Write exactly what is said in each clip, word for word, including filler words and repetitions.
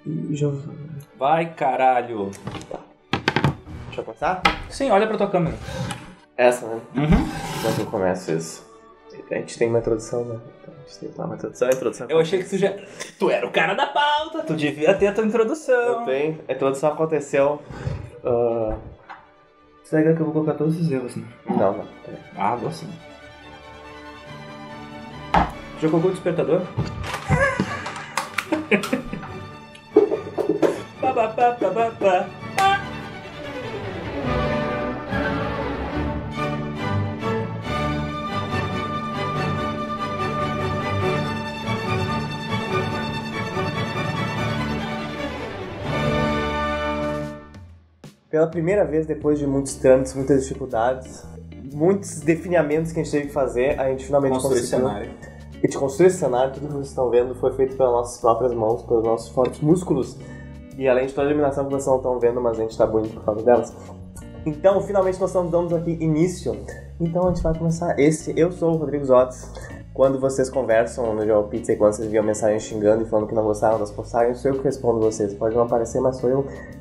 Já... Vai, caralho. Deixa eu começar? Sim, olha pra tua câmera. Essa, né? Uhum. Como é que eu começo isso? A gente tem uma introdução, né? Então, a gente tem uma introdução, a introdução. Eu achei que tu já... Tu era o cara da pauta, tu devia ter a tua introdução. Eu tenho. A introdução aconteceu... Uh... Você que eu vou colocar todos os erros, né? Não, não. Ah, vou sim. Já colocou o despertador? Ba, ba, ba, ba, ba, ba. Pela primeira vez, depois de muitos trâmites, muitas dificuldades, muitos definiamentos que a gente teve que fazer, a gente finalmente Construir conseguiu. cenário. A gente construiu esse cenário, tudo que vocês estão vendo foi feito pelas nossas próprias mãos, pelos nossos fortes músculos. E além de toda a iluminação que vocês não estão vendo, mas a gente está bonito por causa delas. Então, finalmente nós estamos dando aqui início. Então a gente vai começar esse. Eu sou o Rodrigo Zotz. Quando vocês conversam no João Pizza e quando vocês enviam mensagem xingando e falando que não gostaram das postagens, sou eu que respondo vocês. Pode não aparecer, mas sou eu.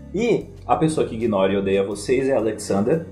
E a pessoa que ignora e odeia vocês é Alexander.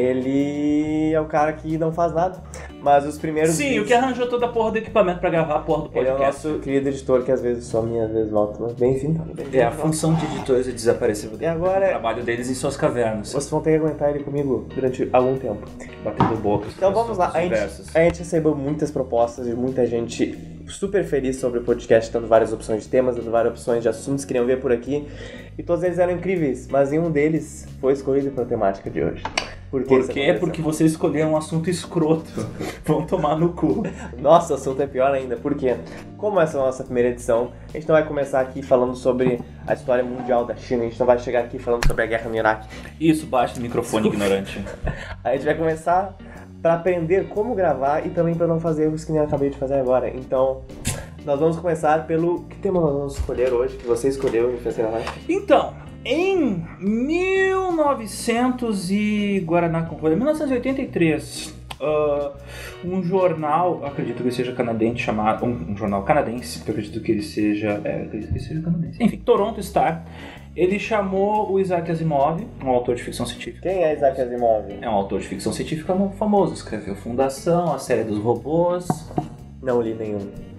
Ele é o cara que não faz nada. Mas os primeiros Sim, vídeos... o que arranjou toda a porra do equipamento pra gravar a porra do podcast. Ele é o nosso querido editor que às vezes some e às vezes volta. Mas bem-vindo. Bem é, a função de editores é desaparecer e agora o trabalho deles em suas cavernas. Vocês vão ter que aguentar ele comigo durante algum tempo. Batendo bocas. Então vamos lá. A gente, a gente recebeu muitas propostas de muita gente super feliz sobre o podcast, dando várias opções de temas, dando várias opções de assuntos que queriam ver por aqui. E todos eles eram incríveis, mas nenhum deles foi escolhido para a temática de hoje. Por, Por quê? É porque vocês escolheram um assunto escroto. Vão tomar no cu. Nossa, o assunto é pior ainda. Por quê? Como essa é a nossa primeira edição, a gente não vai começar aqui falando sobre a história mundial da China. A gente não vai chegar aqui falando sobre a guerra no Iraque. Isso, baixa o microfone, ignorante. A gente vai começar para aprender como gravar e também para não fazer erros que nem eu acabei de fazer agora. Então... nós vamos começar pelo... que tema nós vamos escolher hoje, que você escolheu e fez gravar? Então, em mil e novecentos e... Guaraná com rolha, mil novecentos e oitenta e três, uh, um jornal, acredito que ele seja canadense, chamado... Um, um jornal canadense, que eu acredito que ele seja... É, acredito que ele seja canadense. Enfim, Toronto Star, ele chamou o Isaac Asimov, um autor de ficção científica. Quem é Isaac Asimov? É um autor de ficção científica famoso, escreveu Fundação, a série dos robôs... Não li nenhum.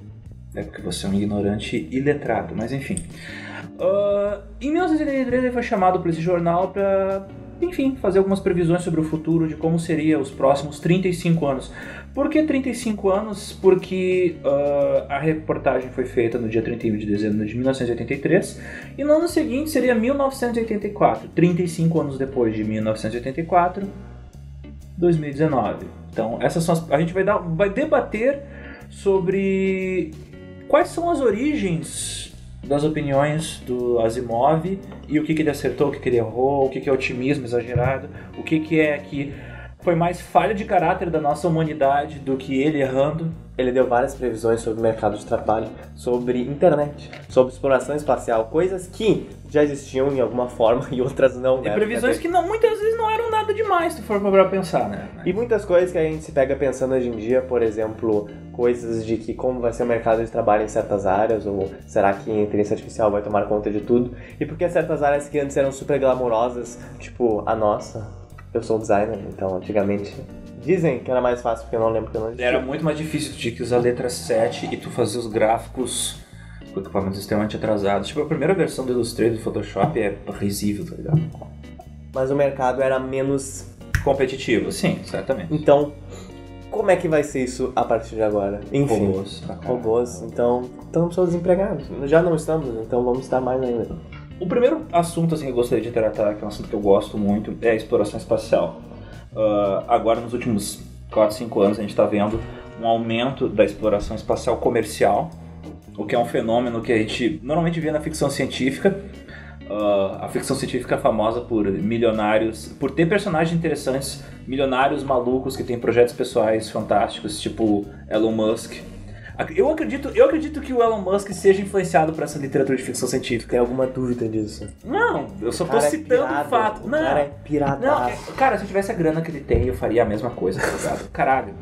É porque você é um ignorante iletrado, mas enfim. Uh, em mil novecentos e oitenta e três ele foi chamado por esse jornal para, enfim, fazer algumas previsões sobre o futuro, de como seria os próximos trinta e cinco anos. Por que trinta e cinco anos? Porque uh, a reportagem foi feita no dia trinta e um de dezembro de mil novecentos e oitenta e três e no ano seguinte seria mil novecentos e oitenta e quatro. trinta e cinco anos depois de mil novecentos e oitenta e quatro, dois mil e dezenove. Então, essas são as, a gente vai, dar, vai debater sobre... quais são as origens das opiniões do Asimov e o que, que ele acertou, o que, que ele errou, o que, que é otimismo exagerado, o que, que é que foi mais falha de caráter da nossa humanidade do que ele errando. Ele deu várias previsões sobre o mercado de trabalho, sobre internet, sobre exploração espacial, coisas que já existiam em alguma forma e outras não. E previsões que não, muitas vezes não eram nada demais, se for para pensar, né? E muitas coisas que a gente se pega pensando hoje em dia, por exemplo, coisas de que como vai ser o mercado de trabalho em certas áreas, ou será que a inteligência artificial vai tomar conta de tudo? E por que certas áreas que antes eram super glamourosas, tipo a nossa, eu sou designer, então antigamente... dizem que era mais fácil, porque eu não lembro que eu não existia. Era muito mais difícil, tu tinha que usar a letra sete e tu fazia os gráficos com equipamentos extremamente atrasados. Tipo, a primeira versão do Illustrator do Photoshop é risível, tá ligado? Mas o mercado era menos... competitivo, sim, certamente. Então, como é que vai ser isso a partir de agora? Enfim, robôs. Robôs, então, estamos só desempregados. Já não estamos, então vamos estar mais ainda. O primeiro assunto assim, que eu gostaria de tratar, que é um assunto que eu gosto muito, é a exploração espacial. Uh, agora, nos últimos quatro, cinco anos, a gente está vendo um aumento da exploração espacial comercial, o que é um fenômeno que a gente normalmente vê na ficção científica. Uh, a ficção científica é famosa por milionários, por ter personagens interessantes, milionários malucos que têm projetos pessoais fantásticos, tipo Elon Musk. Eu acredito, eu acredito que o Elon Musk seja influenciado por essa literatura de ficção científica. Tem alguma dúvida disso? Não, eu só tô citando o é fato. O não, cara é piradaço. não, é, cara, se eu tivesse a grana que ele tem, eu faria a mesma coisa, tá ligado? Caralho.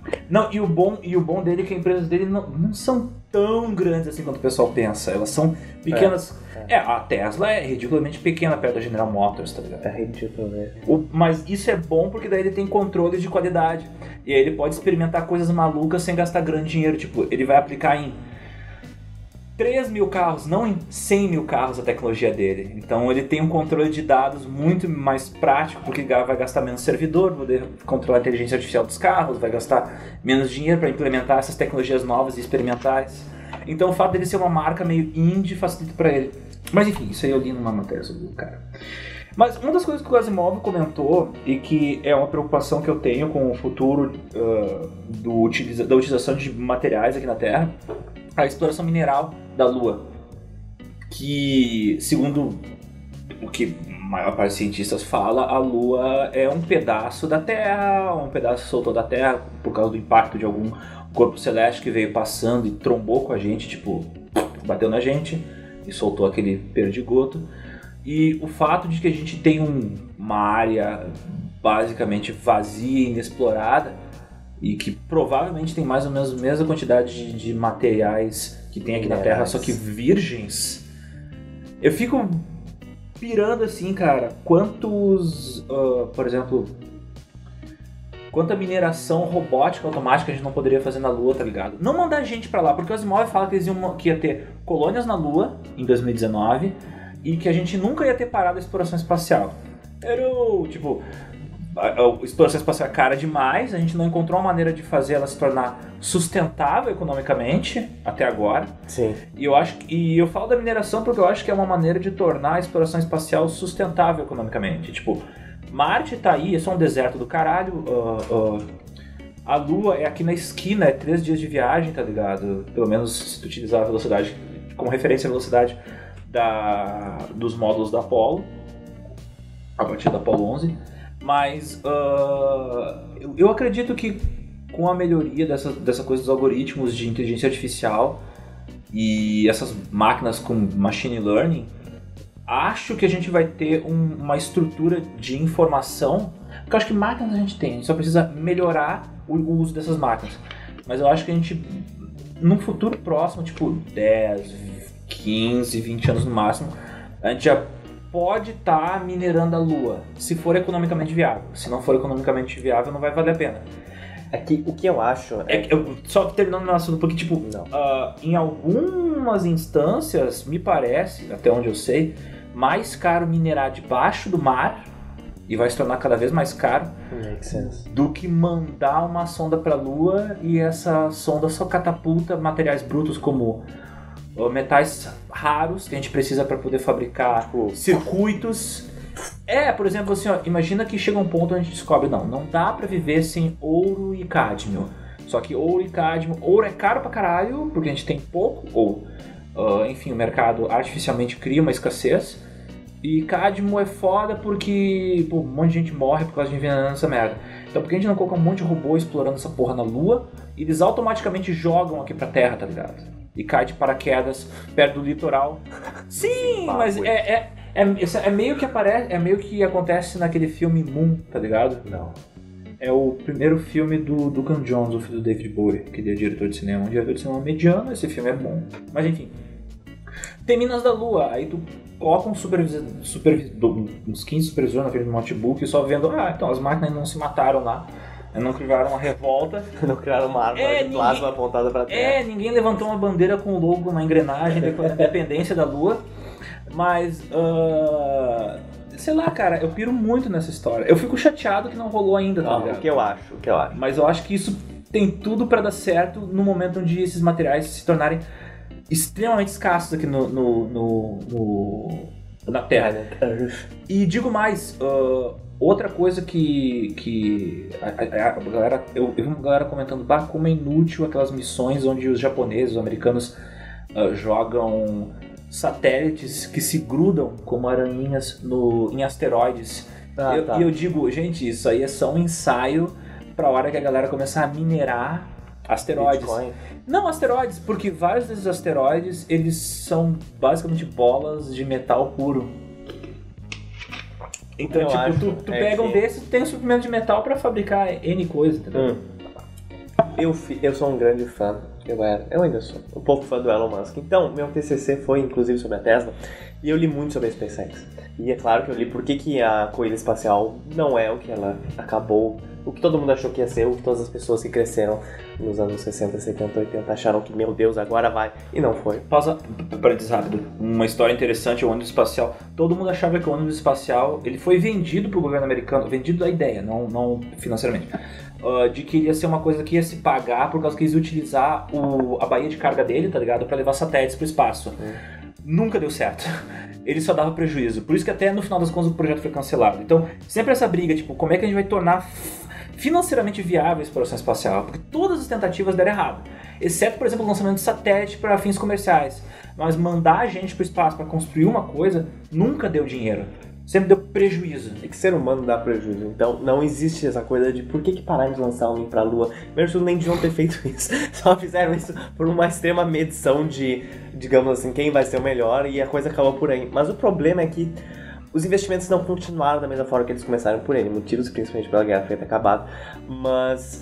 Não, e o bom, e o bom dele é que as empresas dele não, não são tão grandes assim quanto o pessoal pensa. Elas são pequenas. É, é. é a Tesla é ridiculamente pequena perto da General Motors, tá ligado? É ridículo, né? O, mas isso é bom porque daí ele tem controle de qualidade. E aí ele pode experimentar coisas malucas sem gastar grande dinheiro. Tipo, ele vai aplicar em três mil carros, não em cem mil carros a tecnologia dele. Então ele tem um controle de dados muito mais prático, porque vai gastar menos servidor, vai poder controlar a inteligência artificial dos carros, vai gastar menos dinheiro para implementar essas tecnologias novas e experimentais. Então o fato dele ser uma marca meio indie facilita para ele. Mas enfim, isso aí eu li numa matéria sobre o cara. Mas uma das coisas que o Asimov comentou, e que é uma preocupação que eu tenho com o futuro uh, do utiliza- da utilização de materiais aqui na Terra, a exploração mineral da Lua, que, segundo o que a maior parte dos cientistas fala, a Lua é um pedaço da Terra, um pedaço que soltou da Terra por causa do impacto de algum corpo celeste que veio passando e trombou com a gente, tipo, bateu na gente e soltou aquele perdigoto. E o fato de que a gente tem um, uma área basicamente vazia e inexplorada, e que provavelmente tem mais ou menos a mesma quantidade de, de materiais que tem aqui na Terra, só que virgens. Eu fico pirando assim, cara, quantos, uh, por exemplo, quanta mineração robótica automática a gente não poderia fazer na Lua, tá ligado? Não mandar gente pra lá, porque o Asimov fala que, eles iam, que ia ter colônias na Lua em dois mil e dezenove e que a gente nunca ia ter parado a exploração espacial. Era tipo... A exploração espacial é cara demais, a gente não encontrou uma maneira de fazer ela se tornar sustentável economicamente até agora. Sim. E eu acho que, e eu falo da mineração porque eu acho que é uma maneira de tornar a exploração espacial sustentável economicamente. Tipo, Marte tá aí, é só um deserto do caralho. Uh, uh, a Lua é aqui na esquina, é três dias de viagem, tá ligado? Pelo menos se tu utilizar a velocidade como referência a velocidade da, dos módulos da Apollo, a partir da Apollo onze. Mas uh, eu, eu acredito que com a melhoria dessa, dessa coisa dos algoritmos de inteligência artificial e essas máquinas com machine learning, acho que a gente vai ter um, uma estrutura de informação, porque eu acho que máquinas a gente tem, a gente só precisa melhorar o, o uso dessas máquinas. Mas eu acho que a gente, num futuro próximo, tipo dez, quinze, vinte anos no máximo, a gente já pode estar tá minerando a Lua, se for economicamente viável. Se não for economicamente viável, não vai valer a pena. É que, o que eu acho... É, é que eu, só terminando meu assunto, porque, tipo, uh, em algumas instâncias, me parece, até onde eu sei, mais caro minerar debaixo do mar, e vai se tornar cada vez mais caro, do que mandar uma sonda para a Lua e essa sonda só catapulta materiais brutos como metais raros que a gente precisa para poder fabricar tipo, circuitos. É, por exemplo, assim, ó, imagina que chega um ponto onde a gente descobre, não, não dá para viver sem ouro e cádmio. Só que ouro e cádmio, ouro é caro pra caralho, porque a gente tem pouco, ou, uh, enfim, o mercado artificialmente cria uma escassez. E cádmio é foda porque pô, um monte de gente morre por causa de envenenando essa merda. Então por que a gente não coloca um monte de robô explorando essa porra na Lua e eles automaticamente jogam aqui pra Terra, tá ligado? E cai de paraquedas perto do litoral. Sim, mas é, é, é, é meio que aparece, é meio que acontece naquele filme Moon, tá ligado? Não. É o primeiro filme do Duncan Jones, o filho do David Bowie, que ele é diretor de cinema. Um diretor de cinema mediano, esse filme é bom. Mas enfim. Tem Minas da Lua, aí tu coloca um supervisor, supervisor uns quinze supervisores na frente do notebook só vendo, ah, então as máquinas não se mataram lá. Não criaram uma revolta. Não criaram uma arma é, de plasma ninguém, apontada pra terra. É, ninguém levantou uma bandeira com o logo na engrenagem depois da independência da Lua. Mas, uh, sei lá, cara, eu piro muito nessa história. Eu fico chateado que não rolou ainda, tá ligado? O que eu acho, o que eu acho. Mas eu acho que isso tem tudo pra dar certo no momento onde esses materiais se tornarem extremamente escassos aqui no, no, no, no na Terra. E digo mais... Uh, outra coisa que, que a, a, a galera, eu, eu vi uma galera comentando, bah, como é inútil aquelas missões onde os japoneses, os americanos uh, jogam satélites que se grudam como aranhinhas no, em asteroides. Ah, e tá. eu digo, gente, isso aí é só um ensaio pra hora que a galera começar a minerar asteroides. Bitcoin. Não asteroides, porque vários desses asteroides, eles são basicamente bolas de metal puro. Então, eu tipo, tu, tu é pega que... um desses e tem um suprimento de metal pra fabricar N coisa, entendeu? Hum. eu, fi- eu sou um grande fã, eu era, eu ainda sou, um pouco fã do Elon Musk. Então, meu T C C foi inclusive sobre a Tesla, e eu li muito sobre a SpaceX. E é claro que eu li por que que a corrida espacial não é o que ela acabou, o que todo mundo achou que ia ser, o que todas as pessoas que cresceram nos anos sessenta, setenta, oitenta acharam que, meu Deus, agora vai, e não foi. Pausa, parênteses rápido. Uma história interessante, o ônibus espacial. Todo mundo achava que o ônibus espacial, ele foi vendido pro governo americano, vendido da ideia, não, não financeiramente, uh, de que iria ser uma coisa que ia se pagar por causa que eles iam utilizar o, a baía de carga dele, tá ligado? Pra levar satélites pro espaço. Hum. Nunca deu certo. Ele só dava prejuízo. Por isso que até no final das contas o projeto foi cancelado. Então, sempre essa briga, tipo, como é que a gente vai tornar financeiramente viável a exploração espacial? Porque todas as tentativas deram errado. Exceto, por exemplo, o lançamento de satélite para fins comerciais. Mas mandar a gente para o espaço para construir uma coisa nunca deu dinheiro. Sempre deu prejuízo. É que ser humano dá prejuízo. Então não existe essa coisa de por que, que pararam de lançar homem pra lua. Primeiro de tudo, nem deviam ter feito isso. Só fizeram isso por uma extrema medição de, digamos assim, quem vai ser o melhor, e a coisa acabou por aí. Mas o problema é que os investimentos não continuaram da mesma forma que eles começaram por ele. Motivos principalmente pela Guerra Fria ter acabado. Mas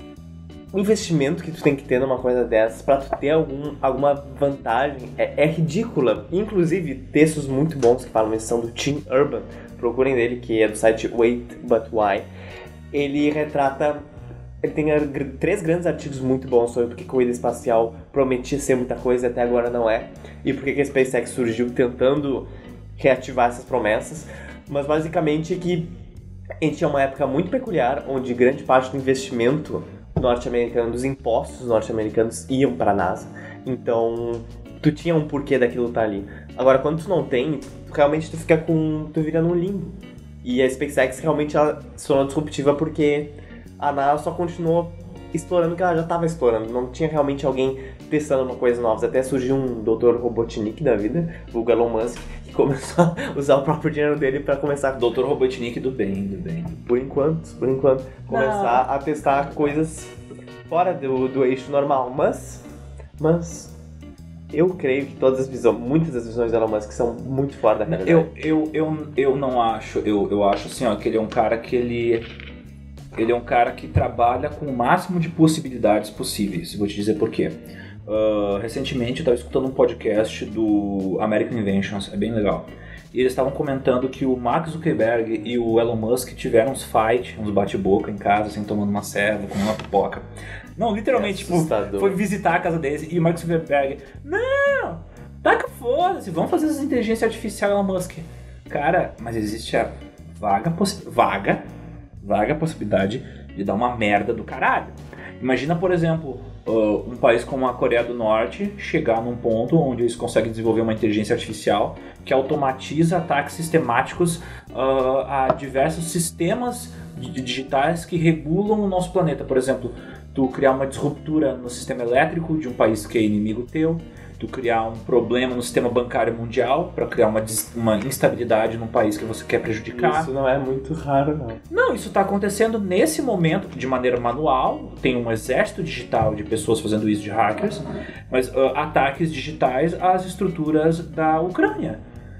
o investimento que tu tem que ter numa coisa dessas pra tu ter algum, alguma vantagem é, é ridícula. Inclusive, textos muito bons que falam isso são do Tim Urban, procurem dele, que é do site Wait But Why. Ele retrata, ele tem três grandes artigos muito bons sobre porque a corrida espacial prometia ser muita coisa e até agora não é, e porque que a SpaceX surgiu tentando reativar essas promessas. Mas basicamente é que a gente tinha uma época muito peculiar onde grande parte do investimento norte-americano, dos impostos norte-americanos iam para a NASA. Então, tu tinha um porquê daquilo estar ali. Agora, quando tu não tem, tu, realmente tu fica com... tu vira num limbo. E a SpaceX realmente ela se tornou disruptiva porque a NASA só continuou explorando o que ela já estava explorando. Não tinha realmente alguém testando uma coisa nova. Até surgiu um doutor Robotnik da vida, o Elon Musk, que começou a usar o próprio dinheiro dele para começar... doutor Robotnik do bem, do bem. Por enquanto, por enquanto. Começar Não. a testar coisas fora do, do eixo normal. Mas, mas eu creio que todas as visões, muitas das visões do Elon Musk são muito fora da realidade. Eu, eu, eu, eu não acho, eu, eu acho assim, ó, que ele é um cara que ele... Ele é um cara que trabalha com o máximo de possibilidades possíveis. Vou te dizer por quê. Uh, recentemente eu estava escutando um podcast do American Inventions, é bem legal. E eles estavam comentando que o Mark Zuckerberg e o Elon Musk tiveram uns fight, uns bate-boca em casa, assim, tomando uma serva, comendo uma pipoca. Não, literalmente, é tipo, foi visitar a casa deles e o Mark Zuckerberg, não, taca foda-se, vamos fazer essa inteligência artificial, Elon Musk. Cara, mas existe a vaga, possi- vaga, vaga possibilidade de dar uma merda do caralho. Imagina, por exemplo, uh, um país como a Coreia do Norte chegar num ponto onde eles conseguem desenvolver uma inteligência artificial que automatiza ataques sistemáticos uh, a diversos sistemas digitais que regulam o nosso planeta. Por exemplo, tu criar uma disruptura no sistema elétrico de um país que é inimigo teu, tu criar um problema no sistema bancário mundial para criar uma, uma instabilidade num país que você quer prejudicar. Isso não é muito raro, não. Não, isso está acontecendo nesse momento de maneira manual. Tem um exército digital de pessoas fazendo isso, de hackers, mas uh, ataques digitais às estruturas da Ucrânia.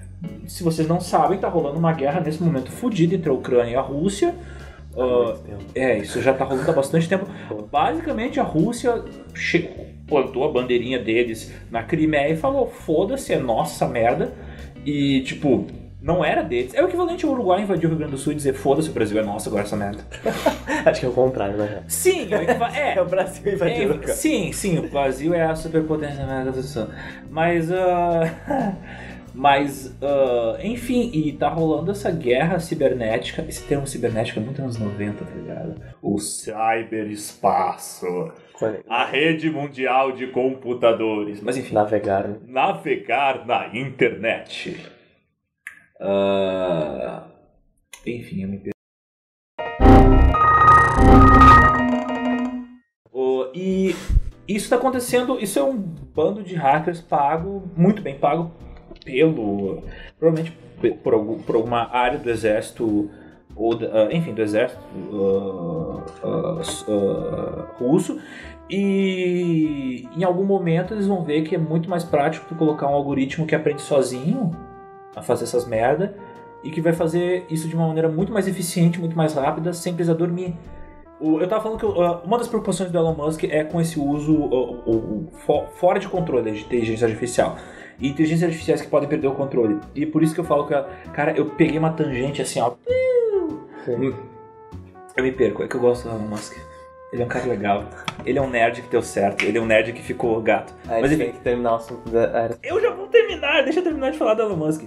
Se vocês não sabem, está rolando uma guerra nesse momento fodida entre a Ucrânia e a Rússia. Uh, é, isso já está rolando há bastante tempo. Basicamente, a Rússia chegou, plantou a bandeirinha deles na Crimeia e falou, foda-se, é nossa merda. E, tipo, não era deles. É o equivalente ao Uruguai invadir o Rio Grande do Sul e dizer, foda-se, o Brasil é nosso, agora essa merda. Acho que é o contrário, né? Sim, é o, equiva- é, é o Brasil invadindo o Uruguai. Sim, sim, o Brasil é a superpotência da América do Sul. Mas, uh... Mas, uh, enfim, e tá rolando essa guerra cibernética. Esse termo cibernética é muito anos noventa, tá ligado? O cyberespaço. A rede mundial de computadores. Mas enfim. Navegar, né? Navegar na internet. Uh, enfim, eu me perdi. Uh, e isso tá acontecendo. Isso é um bando de hackers pago, muito bem pago. Pelo, provavelmente por, algum, por alguma área do exército, ou uh, enfim, do exército uh, uh, uh, russo, e em algum momento eles vão ver que é muito mais prático tu colocar um algoritmo que aprende sozinho a fazer essas merda, e que vai fazer isso de uma maneira muito mais eficiente, muito mais rápida, sem precisar dormir. O, eu tava falando que uh, uma das preocupações do Elon Musk é com esse uso uh, uh, uh, for, fora de controle de inteligência artificial. E inteligências artificiais que podem perder o controle. E por isso que eu falo que, cara, eu peguei uma tangente assim, ó. Sim. Eu me perco, é que eu gosto do Elon Musk. Ele é um cara legal. Ele é um nerd que deu certo. Ele é um nerd que ficou gato. Aí Mas tem enfim, que terminar o assunto da... eu já vou terminar, deixa eu terminar de falar do Elon Musk.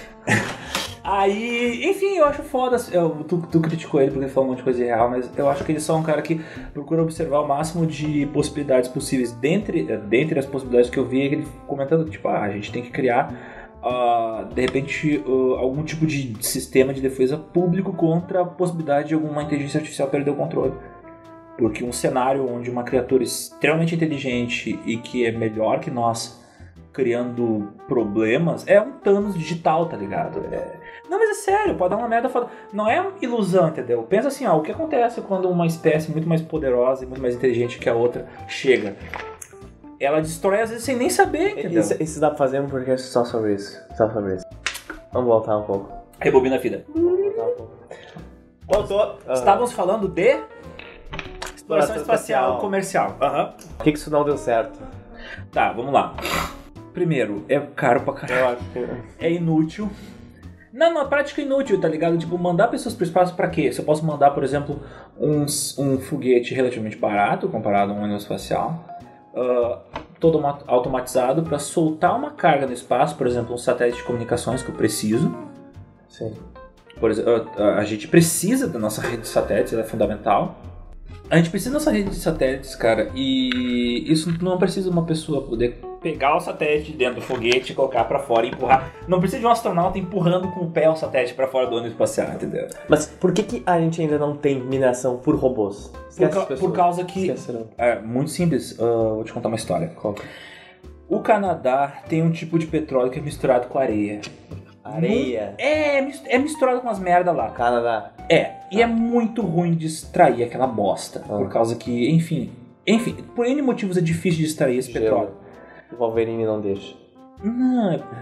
Aí, enfim, eu acho foda. Eu, tu, tu criticou ele porque ele falou um monte de coisa irreal, mas eu acho que ele é só um cara que procura observar o máximo de possibilidades possíveis. Dentre, dentre as possibilidades que eu vi, ele comentando que, tipo, ah, a gente tem que criar, uh, de repente, uh, algum tipo de sistema de defesa público contra a possibilidade de alguma inteligência artificial perder o controle. Porque um cenário onde uma criatura extremamente inteligente e que é melhor que nós criando problemas é um Thanos digital, tá ligado? É... Não, mas é sério, pode dar uma merda foda. Não é ilusão, entendeu? Pensa assim, ó, o que acontece quando uma espécie muito mais poderosa e muito mais inteligente que a outra chega? Ela destrói às vezes sem nem saber, entendeu? Isso, isso dá pra fazer um podcast só sobre isso. Só sobre isso. Vamos voltar um pouco. Rebobina a fita. Vamos voltar um pouco. Voltou. Uhum. Estávamos falando de... Exploração espacial, espacial comercial. Uhum. Por que, que isso não deu certo? Tá, vamos lá. Primeiro, é caro pra caralho. Eu acho que... É inútil. Não, na prática é inútil, tá ligado? Tipo, mandar pessoas pro espaço pra quê? Se eu posso mandar, por exemplo, um, um foguete relativamente barato, comparado a um ônibus espacial, uh, todo automatizado, pra soltar uma carga no espaço, por exemplo, um satélite de comunicações que eu preciso. Sim. Por exemplo, a gente precisa da nossa rede de satélites, ela é fundamental. A gente precisa da nossa rede de satélites, cara, e isso não precisa de uma pessoa poder pegar o satélite dentro do foguete, colocar pra fora e empurrar. Não precisa de um astronauta empurrando com o pé o satélite pra fora do ônibus espacial, entendeu? Mas por que, que a gente ainda não tem mineração por robôs? Por, ca- por causa que... É muito simples, uh, vou te contar uma história. Conta. O Canadá tem um tipo de petróleo que é misturado com areia. Areia? É, é misturado com as merdas lá. Canadá? É, e é muito ruim de extrair aquela bosta. Ah. Por causa que, enfim... Enfim, por N motivos é difícil de extrair esse Gelo. petróleo. O Wolverine não deixa. Não, é...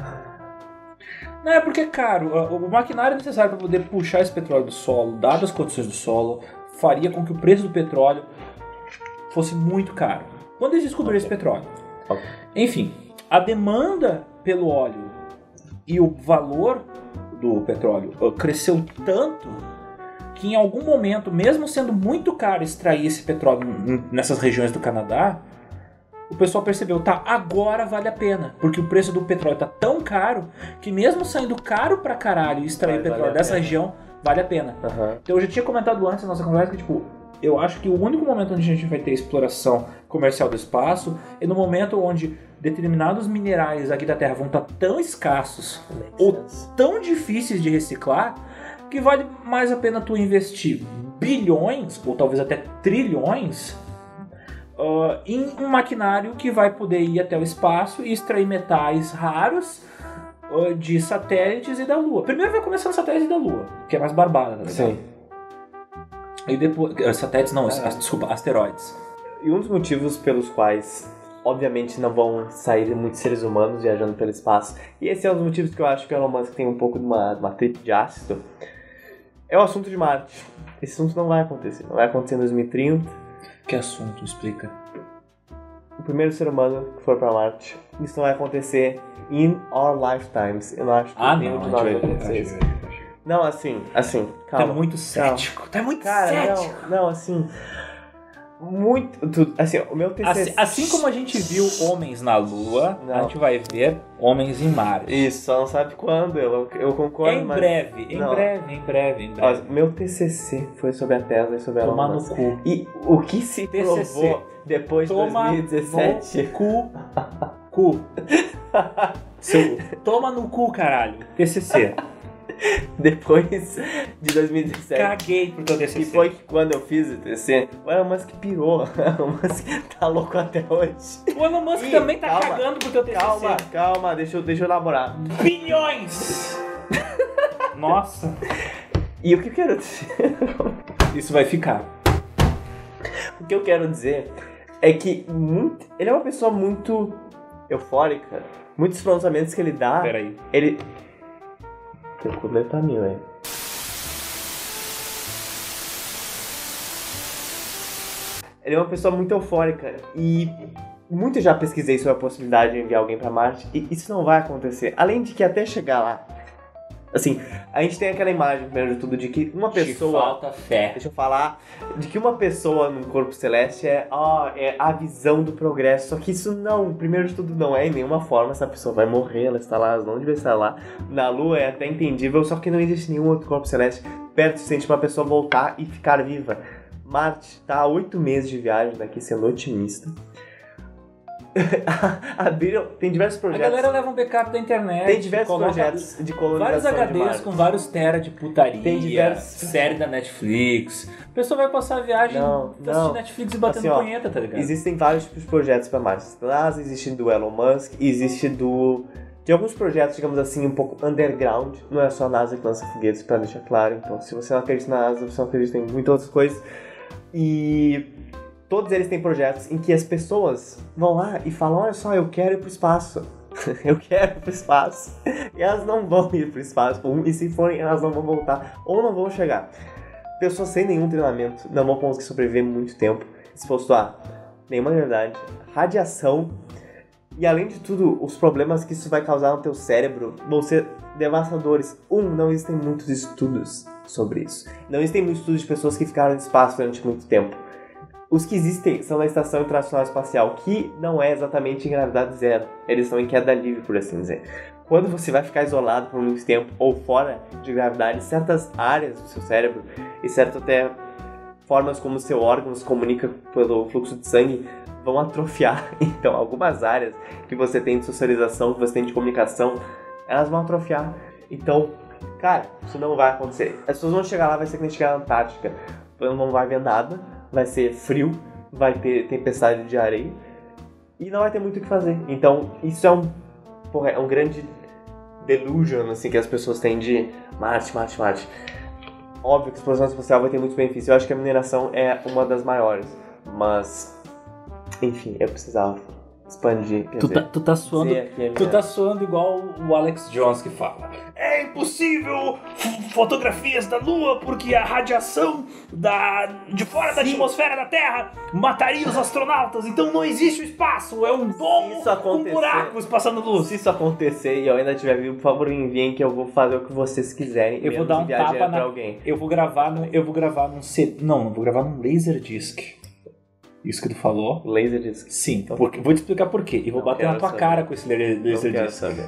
Não, é porque é caro. O maquinário necessário para poder puxar esse petróleo do solo, dadas as condições do solo, faria com que o preço do petróleo fosse muito caro. Quando eles descobriram okay. esse petróleo? Okay. Enfim, a demanda pelo óleo e o valor do petróleo cresceu tanto que em algum momento, mesmo sendo muito caro extrair esse petróleo nessas regiões do Canadá, o pessoal percebeu, tá, agora vale a pena. Porque o preço do petróleo tá tão caro que mesmo saindo caro pra caralho extrair vale, petróleo vale dessa pena. região, vale a pena. Uhum. Então eu já tinha comentado antes na nossa conversa que, tipo, eu acho que o único momento onde a gente vai ter exploração comercial do espaço é no momento onde determinados minerais aqui da Terra vão estar tão escassos ou tão difíceis de reciclar que vale mais a pena tu investir bilhões ou talvez até trilhões uh, em um maquinário que vai poder ir até o espaço e extrair metais raros uh, de satélites e da Lua. Primeiro vai começar no satélite da Lua, que é mais barbada, tá ligado? Sim. E depois... Satélites não, é. desculpa, asteroides. E um dos motivos pelos quais, obviamente, não vão sair muitos seres humanos viajando pelo espaço, e esse é um dos motivos que eu acho que o Elon Musk tem um pouco de uma, uma trip de ácido, é o assunto de Marte. Esse assunto não vai acontecer. Não vai acontecer em dois mil e trinta. Que assunto? Explica. O primeiro ser humano que for pra Marte. Isso não vai acontecer in our lifetimes. Eu não acho que ah, nenhum não, de nós vai ver, acontecer isso. Não, assim, assim, calma. Tá muito cético. Calma. Tá muito Cara, cético. Não, não, assim... Muito... Tu, assim, o meu T C C... Assim, assim como a gente viu homens na Lua, não. a gente vai ver homens em Marte. Isso, só não sabe quando, eu, eu concordo, em mas... Breve, em não. breve, em breve, em breve. Ó, meu T C C foi sobre a Tesla e sobre a Tomar no cu. E o que se T C C provou depois de Toma dois mil e dezessete... no cu. Cu. Seu, toma no cu, caralho. T C C. Depois de dois mil e dezessete. Caguei pro teu T C C. E foi que quando eu fiz o T C C, o Elon Musk pirou. O Elon Musk tá louco até hoje. O Elon Musk e, também tá calma, cagando pro teu T C C. Calma, calma, deixa eu, deixa eu elaborar. Bilhões! Nossa. E o que eu quero dizer? Isso vai ficar. O que eu quero dizer é que muito, ele é uma pessoa muito eufórica. Muitos pronunciamentos que ele dá... Peraí. Ele... Teu cu deve tá mil, hein? ele é uma pessoa muito eufórica e muito já pesquisei sobre a possibilidade de enviar alguém pra Marte e isso não vai acontecer. Além de que até chegar lá, assim, a gente tem aquela imagem, primeiro de tudo, de que uma pessoa... Te falta fé. Deixa eu falar. De que uma pessoa num corpo celeste é, ó, é a visão do progresso. Só que isso não, primeiro de tudo, não é em nenhuma forma. Essa pessoa vai morrer, ela está lá, ela não deve estar lá. Na Lua é até entendível, só que não existe nenhum outro corpo celeste perto o suficiente pra uma pessoa voltar e ficar viva. Marte tá há oito meses de viagem daqui, sendo otimista. Abriram, tem diversos projetos. A galera leva um backup da internet. Tem diversos projetos de colonização. Vários H Ds com vários tera de putaria. Tem diversos. Série da Netflix. A pessoa vai passar a viagem não, assistir não. Netflix e batendo assim, ó, punheta, tá ligado? Existem vários tipos de projetos para Marte. Na NASA existe do Elon Musk, existe do... Tem alguns projetos, digamos assim, um pouco underground. Não é só a NASA que lança foguetes, pra deixar claro. Então, se você não acredita na NASA, você não acredita em muitas outras coisas. E... todos eles têm projetos em que as pessoas vão lá e falam, olha só, eu quero ir pro espaço. eu quero ir pro espaço. E elas não vão ir pro espaço. E se forem, elas não vão voltar. Ou não vão chegar. Pessoas sem nenhum treinamento não vão conseguir sobreviver muito tempo. Exposto a nenhuma gravidade, radiação. E além de tudo, os problemas que isso vai causar no teu cérebro vão ser devastadores. Um, não existem muitos estudos sobre isso. Não existem muitos estudos de pessoas que ficaram no espaço durante muito tempo. Os que existem são na Estação Internacional Espacial, que não é exatamente em gravidade zero. Eles estão em queda livre, por assim dizer. Quando você vai ficar isolado por muito tempo ou fora de gravidade, certas áreas do seu cérebro e certas até formas como o seu órgão se comunica pelo fluxo de sangue vão atrofiar. Então, algumas áreas que você tem de socialização, que você tem de comunicação, elas vão atrofiar. Então, cara, isso não vai acontecer. As pessoas vão chegar lá, vai ser que nem chegar na Antártica. Não vai ver nada. Vai ser frio, vai ter tempestade de areia e não vai ter muito o que fazer. Então, isso é um, porra, é um grande delusion assim, que as pessoas têm de Marte, Marte, Marte. Óbvio que a exploração espacial vai ter muitos benefícios. Eu acho que a mineração é uma das maiores, mas, enfim, eu precisava expandir. Tu tá, tu tá suando, é tu tá suando igual o Alex Jones que fala. É impossível fotografias da Lua porque a radiação da, de fora da Sim. atmosfera da Terra mataria os astronautas. Então não existe o espaço, é um domo com buracos passando luz. Se isso acontecer e eu ainda estiver vivo, por favor, me enviem que eu vou fazer o que vocês quiserem. Eu vou dar um tapa na... alguém. Eu vou gravar no, eu vou gravar num C... não, não vou gravar num Laserdisc. Isso que tu falou? Laserdisc. Sim, porque, vou te explicar por quê. E vou não bater na tua saber. cara com esse Laserdisc. Não quero saber.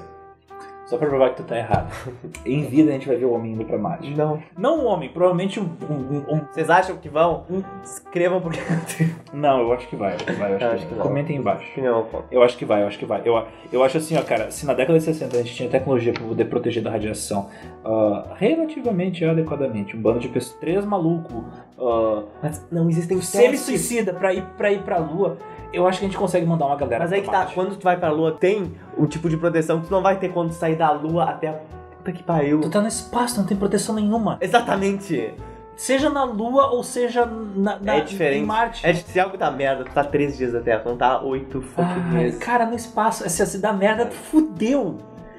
Só pra provar que tu tá errado. Em vida a gente vai ver o homem indo pra Marte. Não. Não um homem, provavelmente um... um, um... Vocês acham que vão? Um... Escrevam porque... Não, eu acho que vai. Eu acho que vai, eu acho, acho que, que não. Comentem embaixo. Não, eu acho que vai, eu acho que vai. Eu, eu acho assim, ó, cara, se na década de sessenta a gente tinha tecnologia pra poder proteger da radiação uh, relativamente adequadamente, um bando de pessoas, três malucos, uh, mas não existem semi-suicida pra ir, pra ir pra Lua, eu acho que a gente consegue mandar uma galera. Mas aí que tá, quando tu vai pra Lua, tem um tipo de proteção que tu não vai ter quando tu sair da Lua até a puta que pariu. Tu tá no espaço, não tem proteção nenhuma. Exatamente. Seja na Lua ou seja na, na, é diferente. em Marte. É, se algo dá merda, tu tá três dias na Terra, não tá oito fucking meses. Cara, no espaço, se, se dá merda, tu fudeu.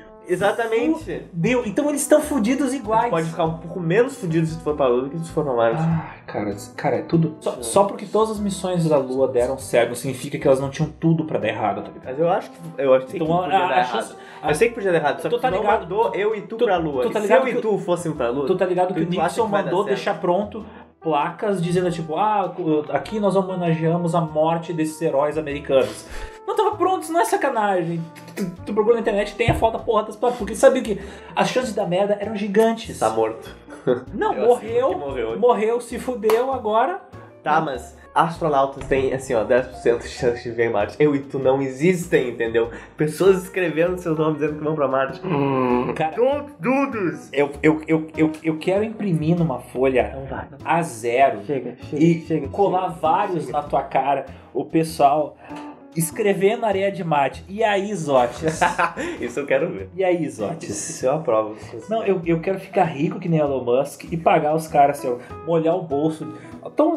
Exatamente. Deu. Então eles estão fudidos iguais. Tu pode ficar um pouco menos fudido se tu for pra Lua do que se tu for pra Marte. Ah, cara, cara, é tudo. Só, só porque todas as missões da Lua deram certo, não significa que elas não tinham tudo pra dar errado, tá ligado? Mas eu acho que eu acho que então, podia a, dar a, errado. chance, a, eu sei que podia dar errado, só tu que tá tu não ligado, mandou eu e tu, tu pra Lua. Tu tá e ligado se eu que, e tu fôssemos pra Lua... Tu tá ligado que o tu Nixon mandou deixar pronto placas dizendo tipo, ah, aqui nós homenageamos a morte desses heróis americanos. Não tava pronto, isso não é sacanagem. Tu, tu, tu procura na internet, tem a foto da porra das placas, porque sabia que as chances da merda eram gigantes. Tá morto. Não, morreu, morreu, morreu, se fudeu agora. Tá, mas astronautas têm, assim, ó, dez por cento de chance de viver em Marte. Eu e tu não existem, entendeu? Pessoas escrevendo seus nomes dizendo que vão pra Marte. Hum, cara, dudos! Eu, eu, eu, eu, eu quero imprimir numa folha não vai, não. a zero chega, chega, e chega, colar chega, vários chega. na tua cara, o pessoal escrevendo na areia de Marte. E aí, Zotes? Isso eu quero ver. E aí, Zotes? Isso eu aprovo. Não, eu, eu quero ficar rico que nem Elon Musk e pagar os caras, assim, ó, molhar o bolso. Então,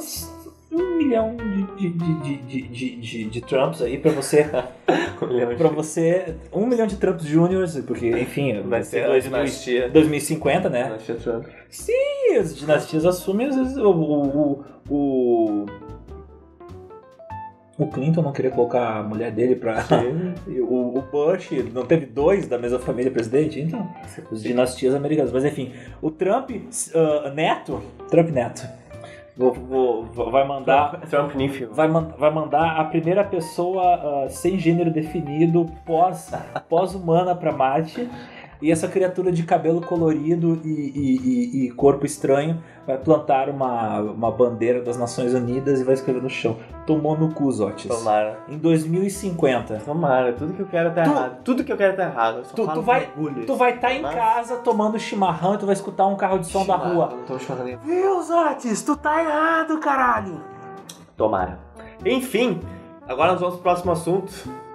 um milhão de, de, de, de, de, de, de Trumps aí pra você. um milhão de... Pra você. Um milhão de Trumps Juniors, porque, enfim, vai ser dois mil e cinquenta, né? Dinastia Trump. Sim, as dinastias assumem às vezes o. o, o, o o Clinton não queria colocar a mulher dele pra... o, o Bush não teve dois da mesma família presidente, então, as dinastias americanas. Mas enfim, o Trump uh, neto, Trump neto, vou, vou, vai mandar... Trump Nephew. Vai, man, vai mandar a primeira pessoa uh, sem gênero definido, pós, pós-humana pra Marte. E essa criatura de cabelo colorido e, e, e, e corpo estranho vai plantar uma, uma bandeira das Nações Unidas e vai escrever no chão: tomou no cu, Zotis. Tomara. Em dois mil e cinquenta. Tomara, tudo que eu quero tá Tu- errado. Tudo que eu quero tá errado. Eu só Tu, falo tu vai bagulho. tu vai estar em Mas- casa tomando chimarrão e tu vai escutar um carro de som da rua. Não tô chimarrão. Viu, Zotis? Tu tá errado, caralho. Tomara. Enfim, agora nós vamos pro próximo assunto.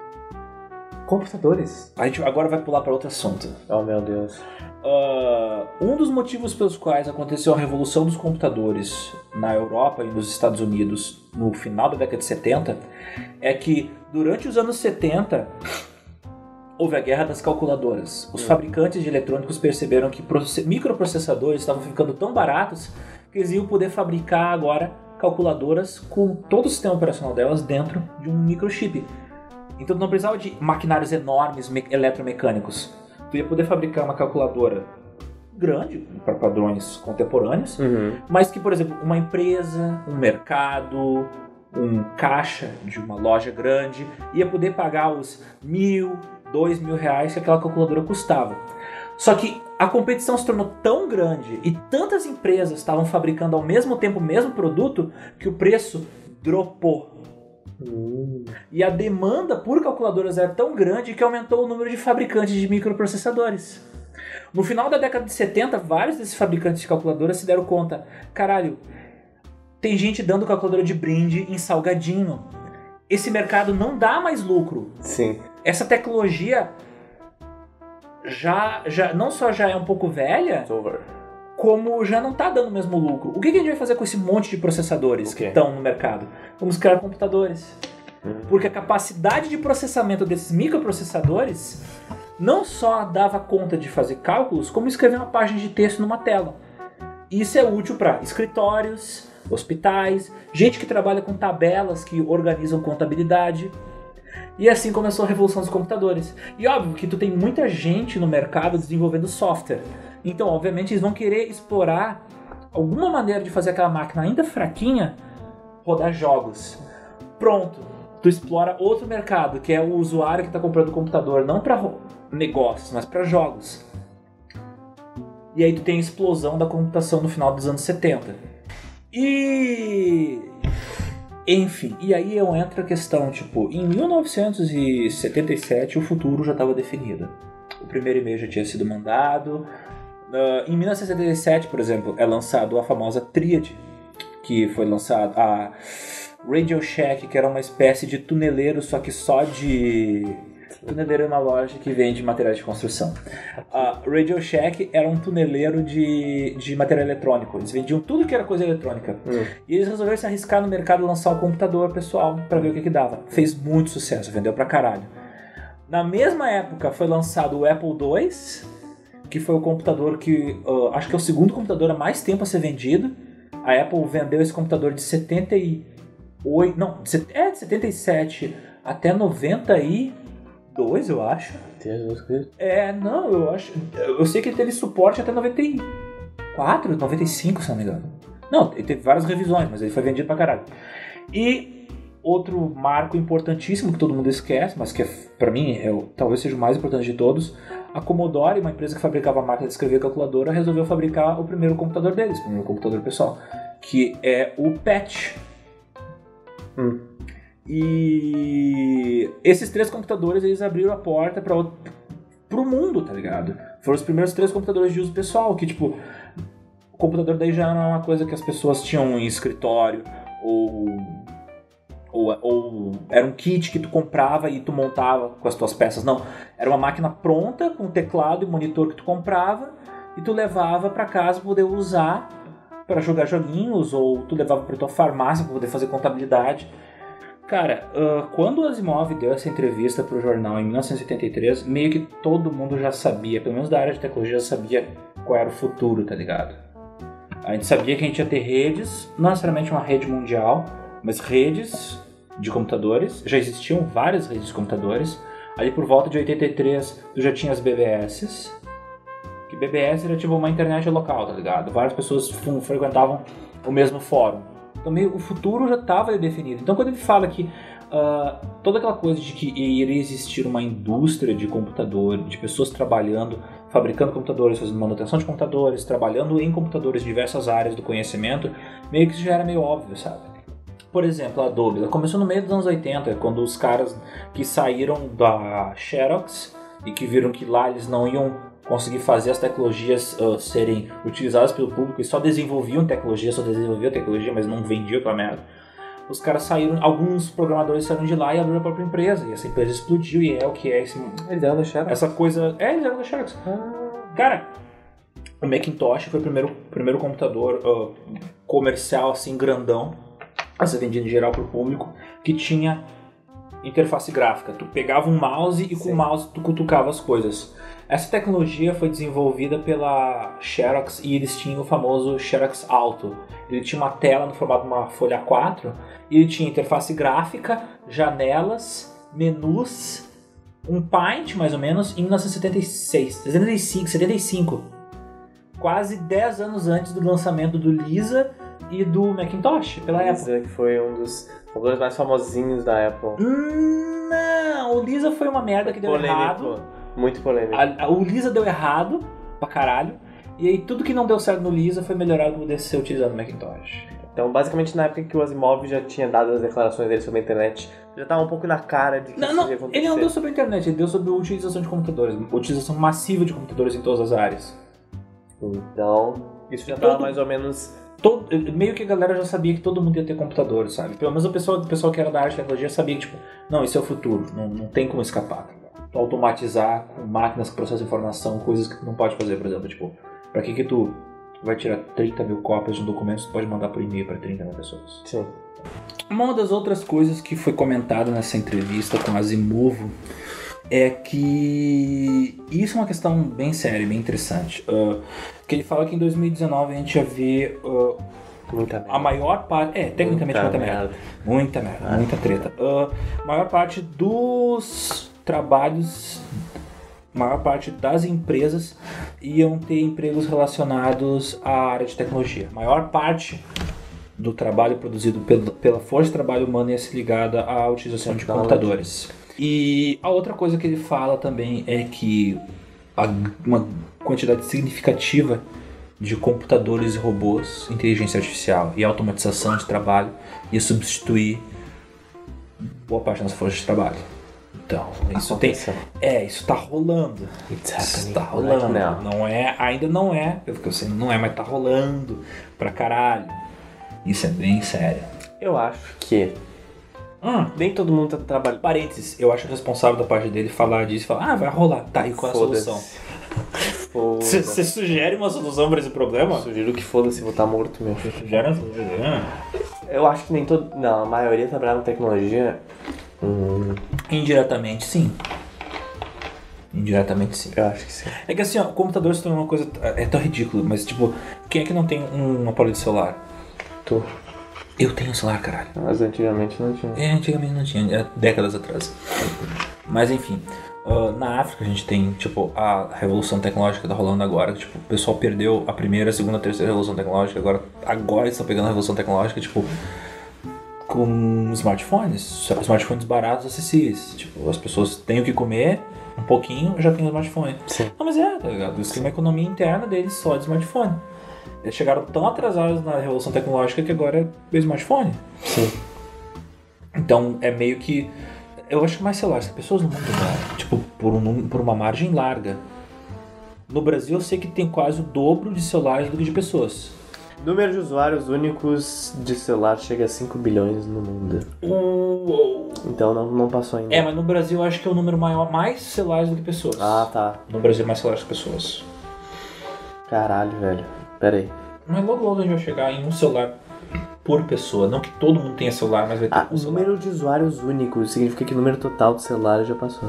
Computadores. A gente agora vai pular para outro assunto. Oh, meu Deus. Uh, um dos motivos pelos quais aconteceu a revolução dos computadores na Europa e nos Estados Unidos no final da década de setenta é que durante os anos setenta houve a guerra das calculadoras. Os Hum. fabricantes de eletrônicos perceberam que process- microprocessadores estavam ficando tão baratos que eles iam poder fabricar agora calculadoras com todo o sistema operacional delas dentro de um microchip. Então tu não precisava de maquinários enormes me- eletromecânicos. Tu ia poder fabricar uma calculadora grande para padrões contemporâneos, Uhum. mas que, por exemplo, uma empresa, um mercado, um caixa de uma loja grande ia poder pagar os mil, dois mil reais que aquela calculadora custava. Só que a competição se tornou tão grande e tantas empresas estavam fabricando ao mesmo tempo o mesmo produto que o preço dropou. Hum. E a demanda por calculadoras era tão grande que aumentou o número de fabricantes de microprocessadores. No final da década de setenta, vários desses fabricantes de calculadoras se deram conta: caralho, tem gente dando calculadora de brinde em salgadinho. Esse mercado não dá mais lucro. Sim. Essa tecnologia já, já não só já é um pouco velha, It's over. como já não está dando o mesmo lucro. O que que a gente vai fazer com esse monte de processadores O que quê? estão no mercado? Vamos criar computadores. Hum. Porque a capacidade de processamento desses microprocessadores não só dava conta de fazer cálculos, como escrever uma página de texto numa tela. Isso é útil para escritórios, hospitais, gente que trabalha com tabelas que organizam contabilidade. E assim começou a revolução dos computadores. E óbvio que tu tem muita gente no mercado desenvolvendo software. Então, obviamente, eles vão querer explorar alguma maneira de fazer aquela máquina ainda fraquinha rodar jogos. Pronto, tu explora outro mercado, que é o usuário que está comprando o computador, não para negócios, mas para jogos. E aí tu tem a explosão da computação no final dos anos setenta. E... enfim, e aí eu entro a questão, tipo, em mil novecentos e setenta e sete o futuro já estava definido. O primeiro e-mail já tinha sido mandado. Uh, em mil novecentos e setenta e sete, por exemplo, é lançado a famosa Tríade, que foi lançado a Radio Shack, que era uma espécie de tuneleiro, só que só de... tuneleiro é uma loja que vende materiais de construção. A Radio Shack era um tuneleiro de, de material eletrônico. Eles vendiam tudo que era coisa eletrônica. Hum. E eles resolveram se arriscar no mercado e lançar um computador pessoal para ver o que que dava. Fez muito sucesso, vendeu pra caralho. Na mesma época foi lançado o Apple dois, que foi o computador que... Uh, acho que é o segundo computador há mais tempo a ser vendido. A Apple vendeu esse computador de setenta e oito... Não, de, é de setenta e sete até noventa e dois, eu acho. Jesus Cristo. É, não, eu acho... Eu sei que ele teve suporte até noventa e quatro, noventa e cinco, se não me engano. Não, ele teve várias revisões, mas ele foi vendido pra caralho. E outro marco importantíssimo que todo mundo esquece, mas que é, pra mim é, o- talvez seja o mais importante de todos, a Commodore, uma empresa que fabricava máquina de escrever calculadora, resolveu fabricar o primeiro computador deles, o primeiro computador pessoal, que é o PET. Hum. E esses três computadores, eles abriram a porta para pro mundo, tá ligado? Foram os primeiros três computadores de uso pessoal, que tipo, o computador daí já não é uma coisa que as pessoas tinham em escritório, ou, ou, ou era um kit que tu comprava e tu montava com as tuas peças, não. Era uma máquina pronta, com teclado e monitor que tu comprava, e tu levava para casa para poder usar para jogar joguinhos, ou tu levava para tua farmácia para poder fazer contabilidade. Cara, uh, quando o Asimov deu essa entrevista pro jornal em mil novecentos e oitenta e três, meio que todo mundo já sabia, pelo menos da área de tecnologia, já sabia qual era o futuro, tá ligado? A gente sabia que a gente ia ter redes, não necessariamente uma rede mundial, mas redes de computadores, já existiam várias redes de computadores. Ali por volta de oitenta e três, tu já tinha as B B S, que B B S era tipo uma internet local, tá ligado? Várias pessoas frequentavam o mesmo fórum. Então meio, o futuro já estava definido. Então quando ele fala que uh, toda aquela coisa de que iria existir uma indústria de computadores, de pessoas trabalhando, fabricando computadores, fazendo manutenção de computadores, trabalhando em computadores em diversas áreas do conhecimento, meio que isso já era meio óbvio, sabe? Por exemplo, a Adobe, ela começou no meio dos anos oitenta, quando os caras que saíram da Xerox e que viram que lá eles não iam conseguir fazer as tecnologias uh, serem utilizadas pelo público e só desenvolviam tecnologia, só desenvolviam tecnologia, mas não vendiam aquela merda. Os caras saíram, alguns programadores saíram de lá e abriram a própria empresa, e essa empresa explodiu e é o que é esse... Eles eram da Xerox? Essa coisa... É, eles eram da Xerox. Ah. Cara, o Macintosh foi o primeiro, primeiro computador uh, comercial, assim, grandão, a ser vendido em geral para o público, que tinha interface gráfica. Tu pegava um mouse e com Sim. o mouse tu cutucava as coisas. Essa tecnologia foi desenvolvida pela Xerox e eles tinham o famoso Xerox Alto. Ele tinha uma tela no formato de uma folha A quatro e ele tinha interface gráfica, janelas, menus, um Paint mais ou menos em mil novecentos e setenta e seis, setenta e cinco, setenta e cinco. Quase dez anos antes do lançamento do Lisa e do Macintosh, pela Lisa, Apple. Que foi um dos computadores mais famosinhos da Apple. Hum, não, o Lisa foi uma merda que deu polêmico. errado. Muito polêmico. A, a, o Lisa deu errado pra caralho. E aí tudo que não deu certo no Lisa foi melhorado para poder ser utilizado no Macintosh. Então, basicamente, na época que o Asimov já tinha dado as declarações dele sobre a internet, já estava um pouco na cara de que não, isso não, ia acontecer. Ele não deu sobre a internet, ele deu sobre a utilização de computadores. Utilização massiva de computadores em todas as áreas. Então, isso já E estava todo- mais ou menos... Todo, meio que a galera já sabia que todo mundo ia ter computador, sabe? Pelo menos o pessoal, o pessoal que era da arte e tecnologia sabia que, tipo, não, isso é o futuro, não, não tem como escapar. Tu automatizar com máquinas que processam informação, coisas que tu não pode fazer, por exemplo, tipo, pra que que tu vai tirar trinta mil cópias de um documento, tu pode mandar por e-mail pra trinta mil pessoas. Sim. Uma das outras coisas que foi comentada nessa entrevista com Asimov é que isso é uma questão bem séria, bem interessante. Uh, que ele fala que em dois mil e dezenove a gente ia ver uh, Muita merda. a maior parte... É, tecnicamente muita, Muita merda. merda. Muita merda, muita treta. Uh, maior parte dos trabalhos... maior parte das empresas iam ter empregos relacionados à área de tecnologia. A maior parte do trabalho produzido pelo, pela força de trabalho humana ia ser ligada à utilização de computadores. E a outra coisa que ele fala também é que a, uma quantidade significativa de computadores e robôs, inteligência artificial e automatização de trabalho ia substituir boa parte da nossa força de trabalho. Então, isso tem, é, isso tá rolando. Isso tá rolando. Não é, ainda não é, pelo que eu sei, não é, mas tá rolando pra caralho. Isso é bem sério. Eu acho que Hum, nem todo mundo tá trabalhando. parênteses, eu acho responsável da parte dele falar disso e falar, ah, vai rolar, tá, e qual é a Foda-se. solução? Foda-se. Você sugere uma solução pra esse problema? Sugiro que foda-se, vou estar morto, meu filho. Sugere uma solução. Eu acho que nem todo... Não, a maioria trabalha com tecnologia... Hum, Indiretamente, sim. Indiretamente, sim. eu acho que sim. É que assim, ó, o computador se tornou uma coisa... É tão ridículo, mas tipo, quem é que não tem um aparelho de celular? Tu. Eu tenho um celular, caralho. Mas antigamente não tinha. É, antigamente não tinha, é décadas atrás. Mas enfim, uh, na África a gente tem, tipo, a revolução tecnológica que tá rolando agora. Tipo, o pessoal perdeu a primeira, a segunda, a terceira revolução tecnológica. Agora, agora eles estão pegando a revolução tecnológica, tipo, com smartphones. Smartphones baratos, acessíveis. Tipo, as pessoas têm o que comer, um pouquinho, já tem o smartphone. Sim. Não, mas é, tá ligado? Eles têm uma economia interna deles só de smartphone. Eles chegaram tão atrasados na revolução tecnológica que agora é o smartphone. Sim. Então é meio que... Eu acho que mais celulares, as pessoas no mundo, né? Tipo, por, um, por uma margem larga. No Brasil eu sei que tem quase o dobro de celulares do que de pessoas. Número de usuários únicos de celular chega a cinco bilhões no mundo. Uou. Então não, não passou ainda. É, mas no Brasil eu acho que é o número maior, mais celulares do que pessoas. Ah, tá. No Brasil mais celulares que pessoas. Caralho, velho. Pera aí. Mas logo logo a gente vai chegar em um celular por pessoa. Não que todo mundo tenha celular, mas vai ter Ah, um o celular. número de usuários únicos significa que o número total de celulares já passou.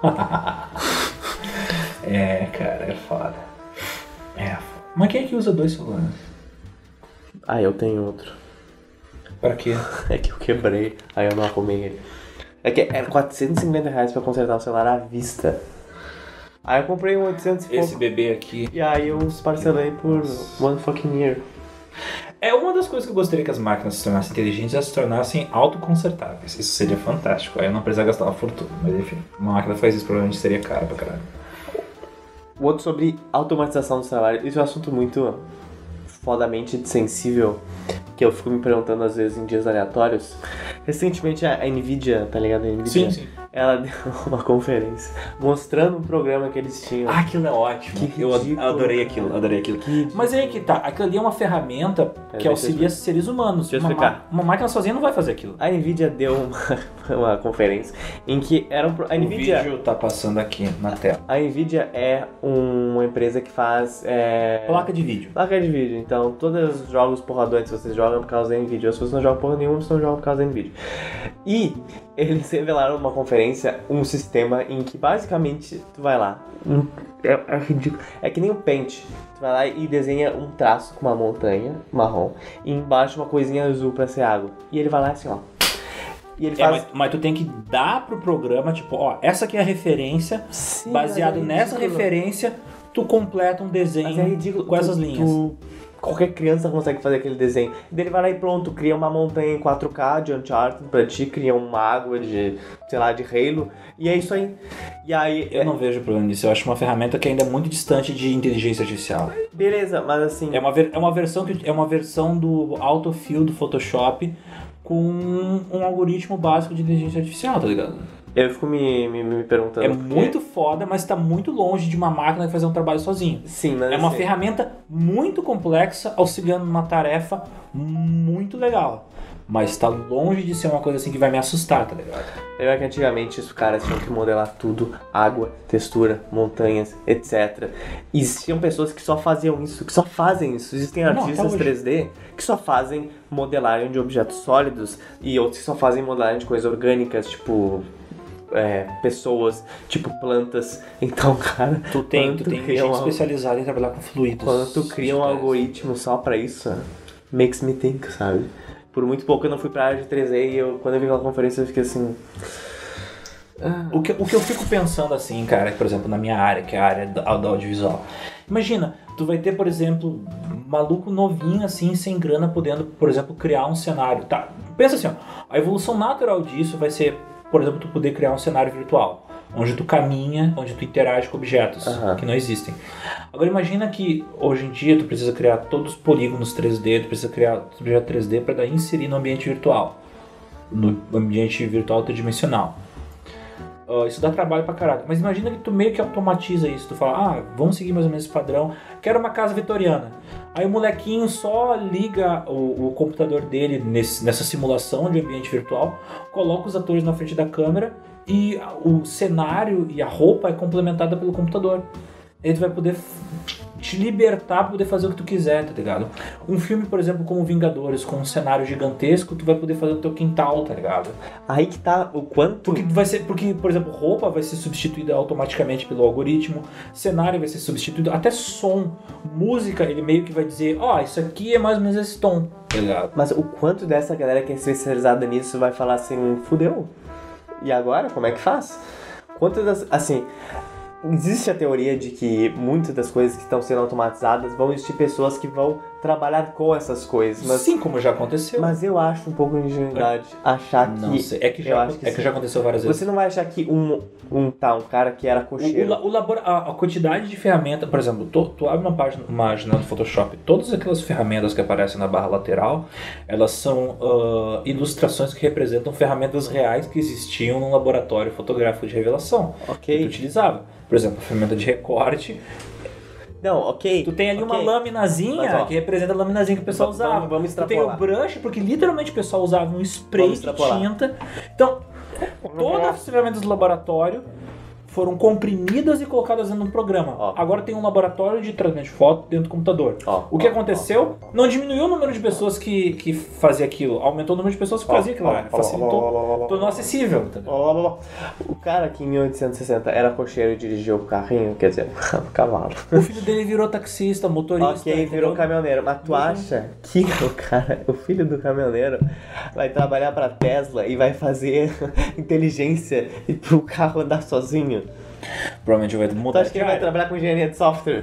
É, cara, é foda. É foda. Mas quem é que usa dois celulares? Ah, eu tenho outro. Pra quê? É que eu quebrei, aí eu não arrumei ele. É que era quatrocentos e cinquenta reais pra consertar o celular à vista. Aí eu comprei um oitocentos e pouco. Esse bebê aqui. E aí eu parcelei por one fucking year. É uma das coisas que eu gostaria que as máquinas se tornassem inteligentes, elas se tornassem autoconsertáveis. Isso seria fantástico. Aí eu não precisaria gastar uma fortuna. Mas enfim, uma máquina que faz isso provavelmente seria cara pra caralho. O outro sobre automatização do trabalho. Isso é um assunto muito fodamente sensível, que eu fico me perguntando às vezes em dias aleatórios. Recentemente a Nvidia, tá ligado? A Nvidia, Sim, sim. ela deu uma conferência mostrando um programa que eles tinham. Ah, aquilo é ótimo. Que eu ridículo, adorei aquilo, adorei aquilo. Mas aí que tá, aquilo ali é uma ferramenta É, que auxilia seres humanos. Deixa eu Uma, explicar. uma máquina sozinha não vai fazer aquilo. A Nvidia deu uma, uma conferência em que era um... pro- A O Nvidia, vídeo tá passando aqui na tela. a Nvidia é uma empresa que faz... É... Placa de vídeo. Placa de vídeo, então todos os jogos porradões vocês jogam por causa da Nvidia. Se vocês não jogam porra nenhuma, vocês não jogam por causa da Nvidia. E eles revelaram numa conferência um sistema em que basicamente tu vai lá, um, é, é ridículo, é que nem o Paint. Tu vai lá e desenha um traço com uma montanha marrom e embaixo uma coisinha azul pra ser água. E ele vai lá assim, ó. E ele É, faz... mas, mas tu tem que dar pro programa, tipo, ó, essa aqui é a referência, Sim, baseado mas é nessa ridículo. referência, tu completa um desenho Mas é ridículo. com essas Tu- linhas. tu- qualquer criança consegue fazer aquele desenho. E ele vai lá e pronto, cria uma montanha em quatro K de Uncharted pra ti, cria uma água de, sei lá, de Halo. E é isso aí. E aí, Eu não vejo problema nisso, eu acho uma ferramenta que ainda é muito distante de inteligência artificial. beleza, mas assim... É uma, ver- é uma versão que é uma versão do autofill do Photoshop com um algoritmo básico de inteligência artificial, tá ligado? Eu fico me, me, me perguntando... É por quê. muito foda, mas tá muito longe de uma máquina que fazer um trabalho sozinho. Sim, mas É uma assim, ferramenta muito complexa, auxiliando numa tarefa muito legal. Mas tá longe de ser uma coisa assim que vai me assustar, tá ligado? Eu acho que antigamente os caras tinham que modelar tudo, água, textura, montanhas, etcétera. E existiam pessoas que só faziam isso, que só fazem isso. Existem Não, até artistas hoje. três D que só fazem modelagem de objetos sólidos e outros que só fazem modelagem de coisas orgânicas, tipo... É, pessoas, tipo plantas. Então, cara, Tu tem, quando tu tem cria gente um- especializada em trabalhar com fluidos. quando tu cria um digitais. algoritmo só pra isso, makes me think, sabe? Por muito pouco eu não fui pra área de três D e eu, quando eu vi aquela conferência eu fiquei assim... O que, o que eu fico pensando assim, cara, por exemplo, na minha área, que é a área da, da audiovisual. Imagina, tu vai ter, por exemplo, um maluco novinho assim, sem grana, podendo, por exemplo, criar um cenário. Tá? Pensa assim, ó, a evolução natural disso vai ser, por exemplo, tu poder criar um cenário virtual, onde tu caminha, onde tu interage com objetos Aham. que não existem. Agora imagina que hoje em dia tu precisa criar todos os polígonos três D, tu precisa criar objeto três D para daí inserir no ambiente virtual, no ambiente virtual tridimensional. Uh, isso dá trabalho pra caraca. Mas imagina que tu meio que automatiza isso. Tu fala, ah, vamos seguir mais ou menos esse padrão. Quero uma casa vitoriana. Aí o molequinho só liga o, o computador dele nesse, nessa simulação de ambiente virtual, coloca os atores na frente da câmera e o cenário e a roupa é complementada pelo computador. Aí tu vai poder te libertar pra poder fazer o que tu quiser, tá ligado? Um filme, por exemplo, como Vingadores, com um cenário gigantesco, tu vai poder fazer no teu quintal, tá ligado? Aí que tá o quanto... Porque vai ser, porque, por exemplo, roupa vai ser substituída automaticamente pelo algoritmo, cenário vai ser substituído, até som, música, ele meio que vai dizer, ó, oh, isso aqui é mais ou menos esse tom, tá ligado? Mas o quanto dessa galera que é especializada nisso vai falar assim, fudeu. E agora, como é que faz? Quantas das... Assim... Existe a teoria de que muitas das coisas que estão sendo automatizadas vão existir pessoas que vão trabalhar com essas coisas. Mas, Sim, como já aconteceu. mas eu acho um pouco de ingenuidade achar que... Não sei, é que, eu já, acho que é que sim. já aconteceu várias vezes. Você não vai achar que um, um, tá, um cara que era O, o, cocheiro... la- o labora- a, a quantidade de ferramentas, por exemplo, tu, tu abre uma página, uma janela do Photoshop, todas aquelas ferramentas que aparecem na barra lateral, elas são ah, ilustrações que representam ferramentas reais que existiam no laboratório fotográfico de revelação, Ok. que tu utilizava. Por exemplo, a ferramenta de recorte. Não, ok. Tu tem ali uma ok. laminazinha Mas, ó, que representa a laminazinha que o pessoal vamos- usava. vamos tu tem o extrapolar. brush, porque literalmente o pessoal usava um spray Vamos de extrapolar. tinta. Então, todas as ferramentas do laboratório foram comprimidas e colocadas dentro de um programa. Ó. Agora tem um laboratório de tratamento de foto dentro do computador. Ó, o que ó, aconteceu? ó, ó. Não diminuiu o número de pessoas que, que fazia aquilo, aumentou o número de pessoas que Ó, fazia aquilo. ó, lá. ó, Facilitou, ó, ó, ó, ó, tornou acessível. Entendeu? Ó, ó, ó. O cara que em mil oitocentos e sessenta era cocheiro e dirigiu o carrinho, quer dizer, o cavalo. O filho dele virou taxista, motorista. Ok, virou entendeu? caminhoneiro. Mas tu acha que o cara, o filho do caminhoneiro, vai trabalhar pra Tesla e vai fazer inteligência e pro carro andar sozinho? Provavelmente vai Tu mudar. acha que ele vai trabalhar com engenharia de software?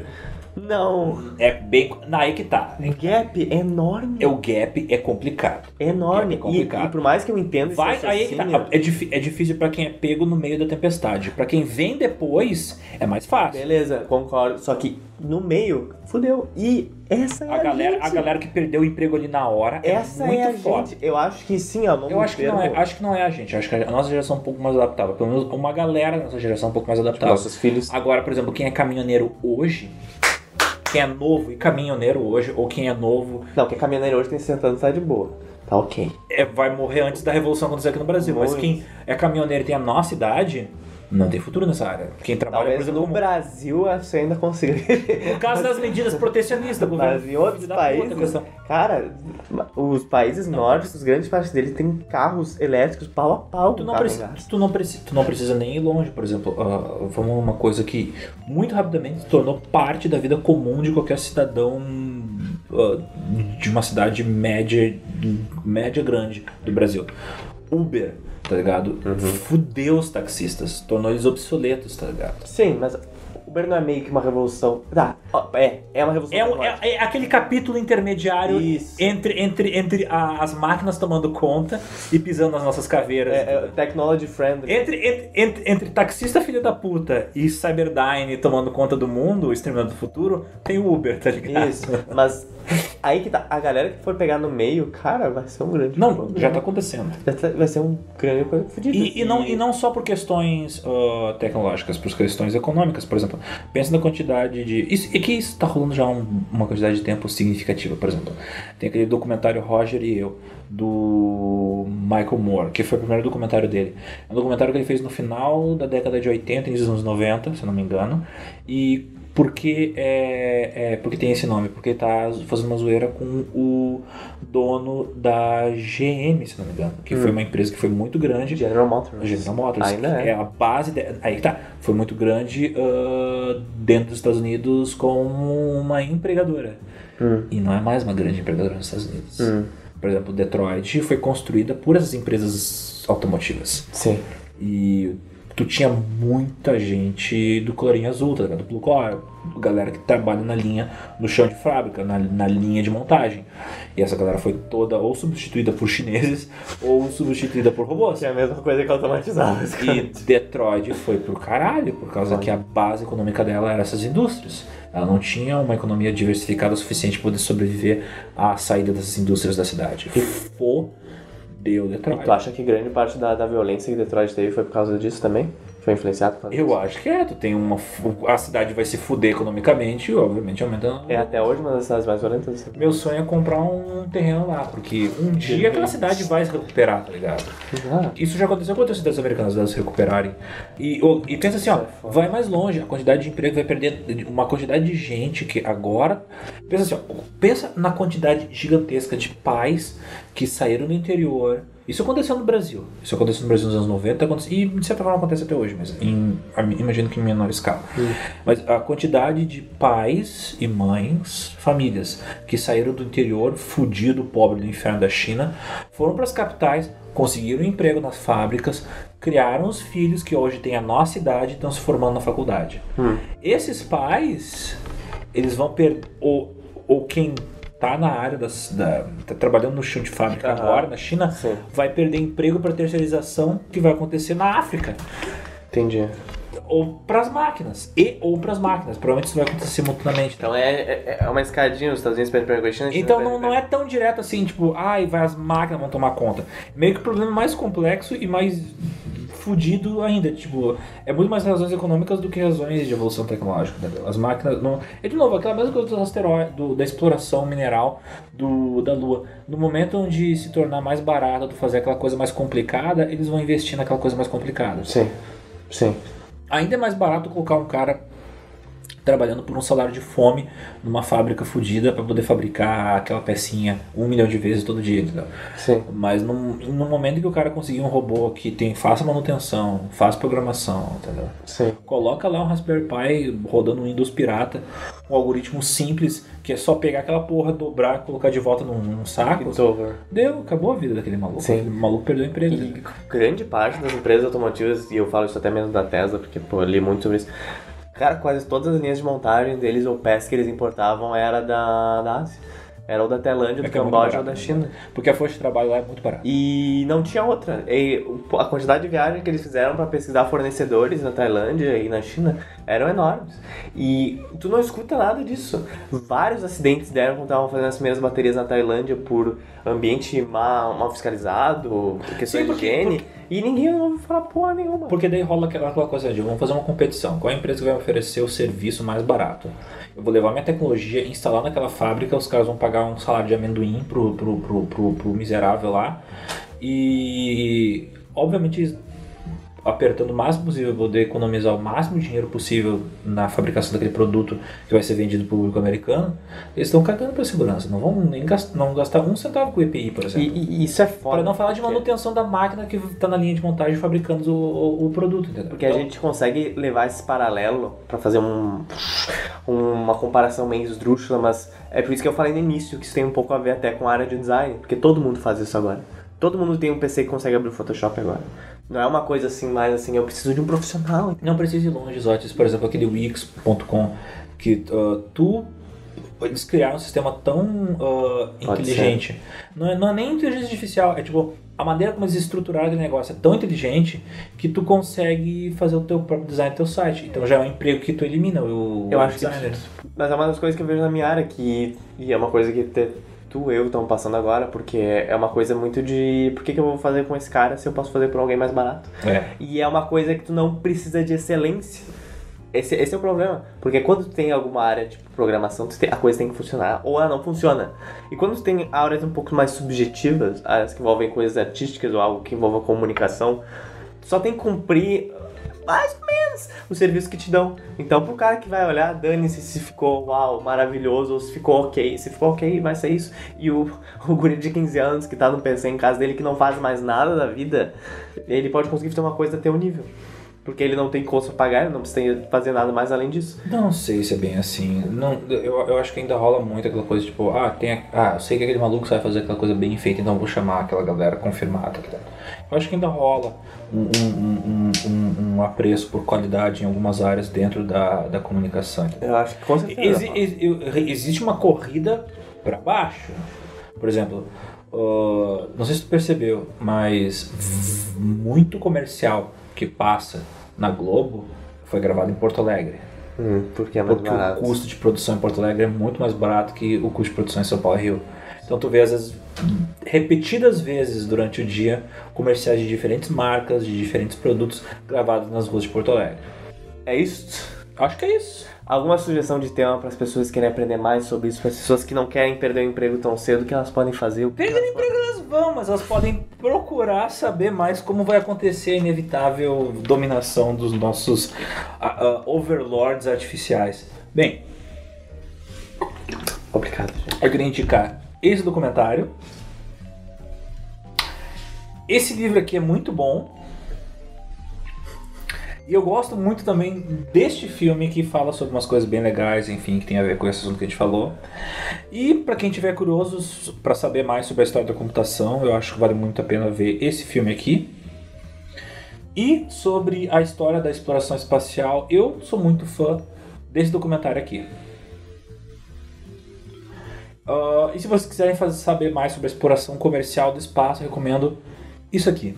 Não. É bem. Não, aí que tá. O gap é enorme. É, o gap é complicado. É enorme. É complicado. E, e por mais que eu entenda esse Vai, aí é, que tá. raciocínio- é, difí- é difícil pra quem é pego no meio da tempestade. Pra quem vem depois, é mais fácil. Beleza, concordo. Só que no meio, fudeu. E essa é a, A galera, gente. a galera que perdeu o emprego ali na hora Essa é muito é a foda. gente. Eu acho que sim, ó. Eu acho que, não é, acho que não é a gente. Eu acho que a nossa geração é um pouco mais adaptável. Pelo menos uma galera da nossa geração é um pouco mais adaptável. Nossos filhos. Agora, por exemplo, quem é caminhoneiro hoje, quem é novo e caminhoneiro hoje, ou quem é novo, Não, porque caminhoneiro hoje tem sessenta anos, tá de boa. Tá ok. é, vai morrer antes da revolução acontecer aqui no Brasil. Mas Muito. quem é caminhoneiro e tem a nossa idade, não tem futuro nessa área. Quem trabalha, por Talvez exemplo, no como- Brasil você ainda consiga. por causa das medidas protecionistas. do Mas governo. em outros Filho da puta, países, questão. cara, os países nórdicos, grande parte deles tem carros elétricos pau a pau. Tu com não, carro preci- a gás. tu, não preci- tu não precisa nem ir longe, por exemplo. ah, vamos uma coisa que muito rapidamente se tornou parte da vida comum de qualquer cidadão ah, de uma cidade média, média grande do Brasil. Uber, tá ligado? Uhum. Fudeu os taxistas, tornou eles obsoletos, tá ligado? Sim, mas o Uber não é meio que uma revolução. Tá, ó, é, é uma revolução. É, um- tecnológica. é- é aquele capítulo intermediário Isso. entre, entre, entre a- as máquinas tomando conta e pisando nas nossas caveiras. É, é technology friendly. Entre, entre, entre, entre taxista filho da puta e Cyberdyne tomando conta do mundo, o Exterminador do Futuro, tem o Uber, tá ligado? Isso, mas aí que tá, a galera que for pegar no meio, cara, vai ser um grande Não, problema. já tá acontecendo. Já tá- vai ser um grande coisa fodida. E, e, não, e não só por questões ah, tecnológicas, por questões econômicas, por exemplo. Pensa na quantidade de... Isso, e que isso tá rolando já há um, uma quantidade de tempo significativa, por exemplo. Tem aquele documentário Roger e Eu, do Michael Moore, que foi o primeiro documentário dele. É um documentário que ele fez no final da década de oitenta, início dos anos noventa, se eu não me engano. E por que, é, é, porque tem esse nome? Porque ele tá fazendo uma zoeira com o dono da G M, se não me engano. Que Hum. foi uma empresa que foi muito grande. General Motors. General Motors, Ainda que é. a base de, aí que tá, foi muito grande ah, dentro dos Estados Unidos como uma empregadora. Hum. E não é mais uma grande empregadora nos Estados Unidos. Hum. Por exemplo, Detroit foi construída por essas empresas automotivas. Sim. E tu tinha muita gente do colorinho azul, tá ligado? Do blue collar, galera que trabalha na linha, no chão de fábrica, na, na linha de montagem. E essa galera foi toda ou substituída por chineses ou substituída por robôs. Que é a mesma coisa que automatizava. E Detroit foi pro caralho, por causa que a base econômica dela era essas indústrias. Ela não tinha uma economia diversificada o suficiente para poder sobreviver à saída dessas indústrias da cidade. Fodeu Detroit. Tu acha que grande parte da, da violência que Detroit teve foi por causa disso também? Foi influenciado por causa Eu disso? acho que é, tu tem uma. A cidade vai se fuder economicamente e obviamente aumentando. É até hoje uma das cidades mais violentas. Meu sonho é comprar um terreno lá, porque um dia aquela cidade vai se recuperar, tá ligado? Ah, Isso já aconteceu com outras cidades americanas, delas se recuperarem. E, o- e pensa assim, ó, vai mais longe, a quantidade de emprego vai perder uma quantidade de gente que agora. Pensa assim, ó, pensa na quantidade gigantesca de pais que saíram do interior. Isso aconteceu no Brasil. Isso aconteceu no Brasil nos anos noventa aconte- e de certa forma acontece até hoje, mas em, imagino que em menor escala. Mas a quantidade de pais e mães, famílias, que saíram do interior, fudido, pobre do inferno da China, foram para as capitais, conseguiram emprego nas fábricas, criaram os filhos que hoje têm a nossa idade e estão se formando na faculdade. Hum. Esses pais, eles vão perder, ou, ou quem tá na área das, da, tá trabalhando no chão de fábrica Aham. agora, na China, Sim. vai perder emprego para terceirização que vai acontecer na África. entendi. Ou para as máquinas. E ou para as máquinas. Provavelmente isso vai acontecer simultaneamente. Então é, é, é uma escadinha, os Estados Unidos perdem para a China. Então não, não é tão direto assim, tipo, ai, vai as máquinas vão tomar conta. Meio que o problema é mais complexo e mais fudido ainda. Tipo, é muito mais razões econômicas do que razões de evolução tecnológica. Entendeu? As máquinas. Não... É de novo aquela mesma coisa dos asteroides, do, da exploração mineral do, da Lua. No momento onde se tornar mais barato tu fazer aquela coisa mais complicada, eles vão investir naquela coisa mais complicada. Sim, sim. Ainda é mais barato colocar um cara trabalhando por um salário de fome numa fábrica fodida para poder fabricar aquela pecinha um milhão de vezes todo dia, entendeu? Sim. Mas no, no momento que o cara conseguir um robô que tem, faça manutenção, faz programação, entendeu? Sim. Coloca lá um Raspberry Pi rodando um Windows pirata, um algoritmo simples, que é só pegar aquela porra, dobrar, colocar de volta num, num saco. It's over. Deu, acabou a vida daquele maluco. Sim. Aquele maluco perdeu o emprego. E grande parte das empresas automotivas, e eu falo isso até mesmo da Tesla, porque pô, eu li muito sobre isso. Cara, quase todas as linhas de montagem deles, ou peças que eles importavam, era da, da Ásia. Era ou da Tailândia, do É que é muito Camboja ou barato, da né? China. Porque a força de trabalho lá é muito barata. E não tinha outra. E a quantidade de viagens que eles fizeram para pesquisar fornecedores na Tailândia e na China eram enormes. E tu não escuta nada disso. Vários acidentes deram quando estavam fazendo as primeiras baterias na Tailândia por ambiente mal, mal fiscalizado, por questão Sim, de porque- higiene. porque- E ninguém ouviu falar porra nenhuma. Porque daí rola aquela, aquela coisa de vamos fazer uma competição. Qual é a empresa que vai oferecer o serviço mais barato? Eu vou levar minha tecnologia, instalar naquela fábrica, os caras vão pagar um salário de amendoim pro, pro, pro, pro, pro miserável lá. E obviamente apertando o máximo possível para poder economizar o máximo de dinheiro possível na fabricação daquele produto que vai ser vendido para o público americano. Eles estão cagando para segurança, não vão nem gastar, não gastar um centavo com o E P I, por exemplo. E, e isso é foda. Para não falar de porque- manutenção da máquina que está na linha de montagem fabricando o, o, o produto, entendeu? Porque a Então, gente consegue levar esse paralelo pra fazer um, uma comparação meio esdrúxula, mas é por isso que eu falei no início que isso tem um pouco a ver até com a área de design, porque todo mundo faz isso agora. Todo mundo tem um P C que consegue abrir o Photoshop agora. Não é uma coisa assim, mais assim, eu preciso de um profissional. entendeu? não precisa ir longe, Zotis. Por exemplo, aquele Wix ponto com, que uh, tu... Eles criaram um sistema tão uh, inteligente. Não é, não é nem inteligência artificial, é tipo... A maneira como eles estruturaram aquele negócio é tão inteligente que tu consegue fazer o teu próprio design do teu site. Então já é um emprego que tu elimina, o Eu acho que designer. Mas é uma das coisas que eu vejo na minha área, que, e é uma coisa que te, tu e eu estamos passando agora, porque é uma coisa muito de... Por que, que eu vou fazer com esse cara se eu posso fazer por alguém mais barato? É. E é uma coisa que tu não precisa de excelência. Esse, esse é o problema. Porque quando tu tem alguma área de programação, tu tem, a coisa tem que funcionar, ou ela não funciona. E quando tu tem áreas um pouco mais subjetivas, áreas que envolvem coisas artísticas ou algo que envolva comunicação, tu só tem que cumprir mais ou menos o serviço que te dão. Então pro cara que vai olhar, dane-se se ficou uau, maravilhoso, ou se ficou ok. Se ficou ok, vai ser isso. E o, o guri de quinze anos que tá no P C em casa dele, que não faz mais nada da vida, ele pode conseguir ter uma coisa a teu nível. Porque ele não tem custo pra pagar, ele não precisa fazer nada mais além disso. Não sei se é bem assim. Não, eu, eu acho que ainda rola muito aquela coisa tipo, ah, tem a, ah, eu sei que aquele maluco sabe fazer aquela coisa bem feita, então eu vou chamar aquela galera confirmada. Eu acho que ainda rola um, um, um, um, um apreço por qualidade em algumas áreas dentro da, da comunicação. Eu acho que com certeza. Exi, ex, existe uma corrida para baixo. Por exemplo, uh, não sei se tu percebeu, mas muito comercial que passa na Globo foi gravado em Porto Alegre. Hum, porque é mais Porque barato. o custo de produção em Porto Alegre é muito mais barato que o custo de produção em São Paulo e Rio. Então tu vê, às vezes, repetidas vezes durante o dia, comerciais de diferentes marcas, de diferentes produtos gravados nas ruas de Porto Alegre. É isso? Acho que é isso. Alguma sugestão de tema para as pessoas que querem aprender mais sobre isso, para as pessoas que não querem perder o emprego tão cedo, que elas podem fazer? O que Perder elas emprego elas vão, mas elas podem procurar saber mais como vai acontecer a inevitável dominação dos nossos uh, uh, overlords artificiais. Bem, Complicado, gente. eu queria indicar esse documentário. Esse livro aqui é muito bom. E eu gosto muito também deste filme que fala sobre umas coisas bem legais, enfim, que tem a ver com esse assunto que a gente falou. E para quem tiver curioso para saber mais sobre a história da computação, eu acho que vale muito a pena ver esse filme aqui. E sobre a história da exploração espacial, eu sou muito fã desse documentário aqui. Uh, e se vocês quiserem fazer, saber mais sobre a exploração comercial do espaço, eu recomendo isso aqui.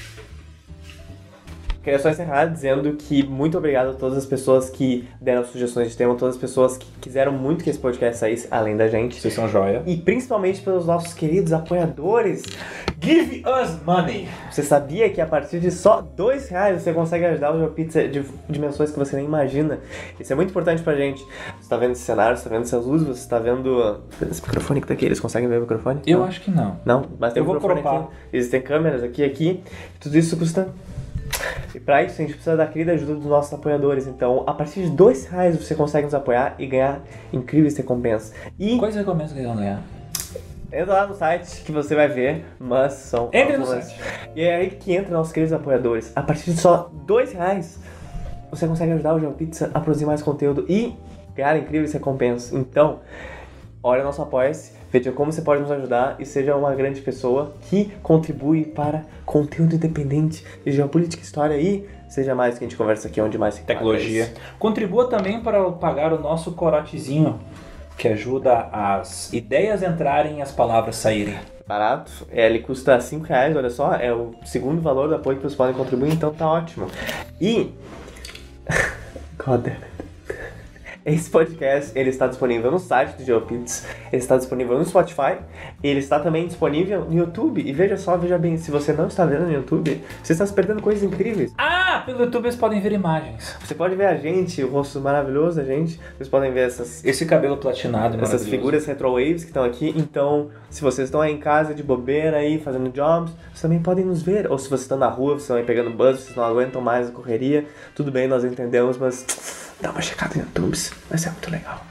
Queria só encerrar dizendo que muito obrigado a todas as pessoas que deram sugestões de tema, todas as pessoas que quiseram muito que esse podcast saísse, além da gente. Vocês são joia. E principalmente pelos nossos queridos apoiadores. Give us money! Você sabia que a partir de só dois reais você consegue ajudar o GeoPizza de dimensões que você nem imagina? Isso é muito importante pra gente. Você tá vendo esse cenário, você tá vendo essas luzes, você tá vendo esse microfone que tá aqui. Eles conseguem ver o microfone? Eu não. acho que não. Não, mas tem Eu um vou microfone cropar. aqui. Existem câmeras aqui, aqui. Tudo isso custa E pra isso a gente precisa da querida ajuda dos nossos apoiadores. Então, a partir de dois reais você consegue nos apoiar e ganhar incríveis recompensas. E Quais recompensas que eles vão ganhar? entra lá no site que você vai ver, mas são Entre no algumas. site. E é aí que entra nossos queridos apoiadores. A partir de só dois reais você consegue ajudar o GeoPizza a produzir mais conteúdo e ganhar incríveis recompensas. Então, olha nosso apoia-se, veja como você pode nos ajudar e seja uma grande pessoa que contribui para conteúdo independente de geopolítica, história e seja mais que a gente conversa aqui, onde mais se Tecnologia. Contribua também para pagar o nosso corotezinho, que ajuda as ideias entrarem e as palavras saírem. Barato, é, ele custa cinco reais, olha só, é o segundo valor do apoio que vocês podem contribuir, então tá ótimo. E... God damn it. Esse podcast, ele está disponível no site do GeoPizza, ele está disponível no Spotify, ele está também disponível no YouTube. E veja só, veja bem, se você não está vendo no YouTube, você está se perdendo coisas incríveis. Ah, pelo YouTube eles podem ver imagens. Você pode ver a gente, o rosto maravilhoso da gente, vocês podem ver essas... Esse cabelo platinado essas maravilhoso. figuras retrowaves que estão aqui. Então, se vocês estão aí em casa de bobeira aí, fazendo jobs, vocês também podem nos ver. Ou se vocês estão na rua, vocês estão aí pegando bus, vocês não aguentam mais a correria, tudo bem, nós entendemos, mas dá uma checada no YouTube, vai ser muito legal.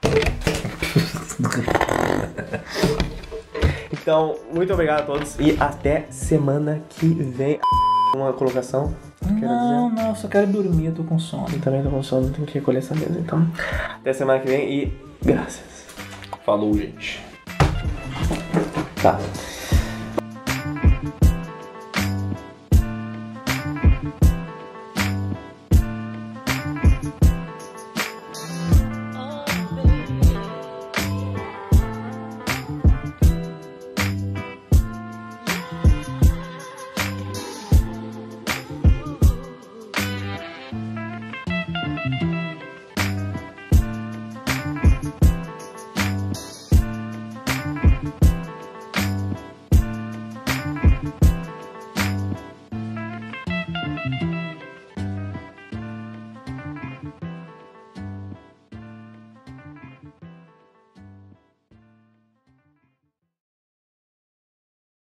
Então, muito obrigado a todos e até semana que vem. Uma colocação? Não, não, eu só quero dormir, eu tô com sono. Eu também tô com sono, tenho que recolher essa mesa. Então, até semana que vem e graças. Falou, gente. Tá.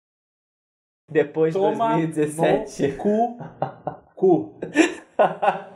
Depois de Toma dois mil e dezessete. no cu. Cu.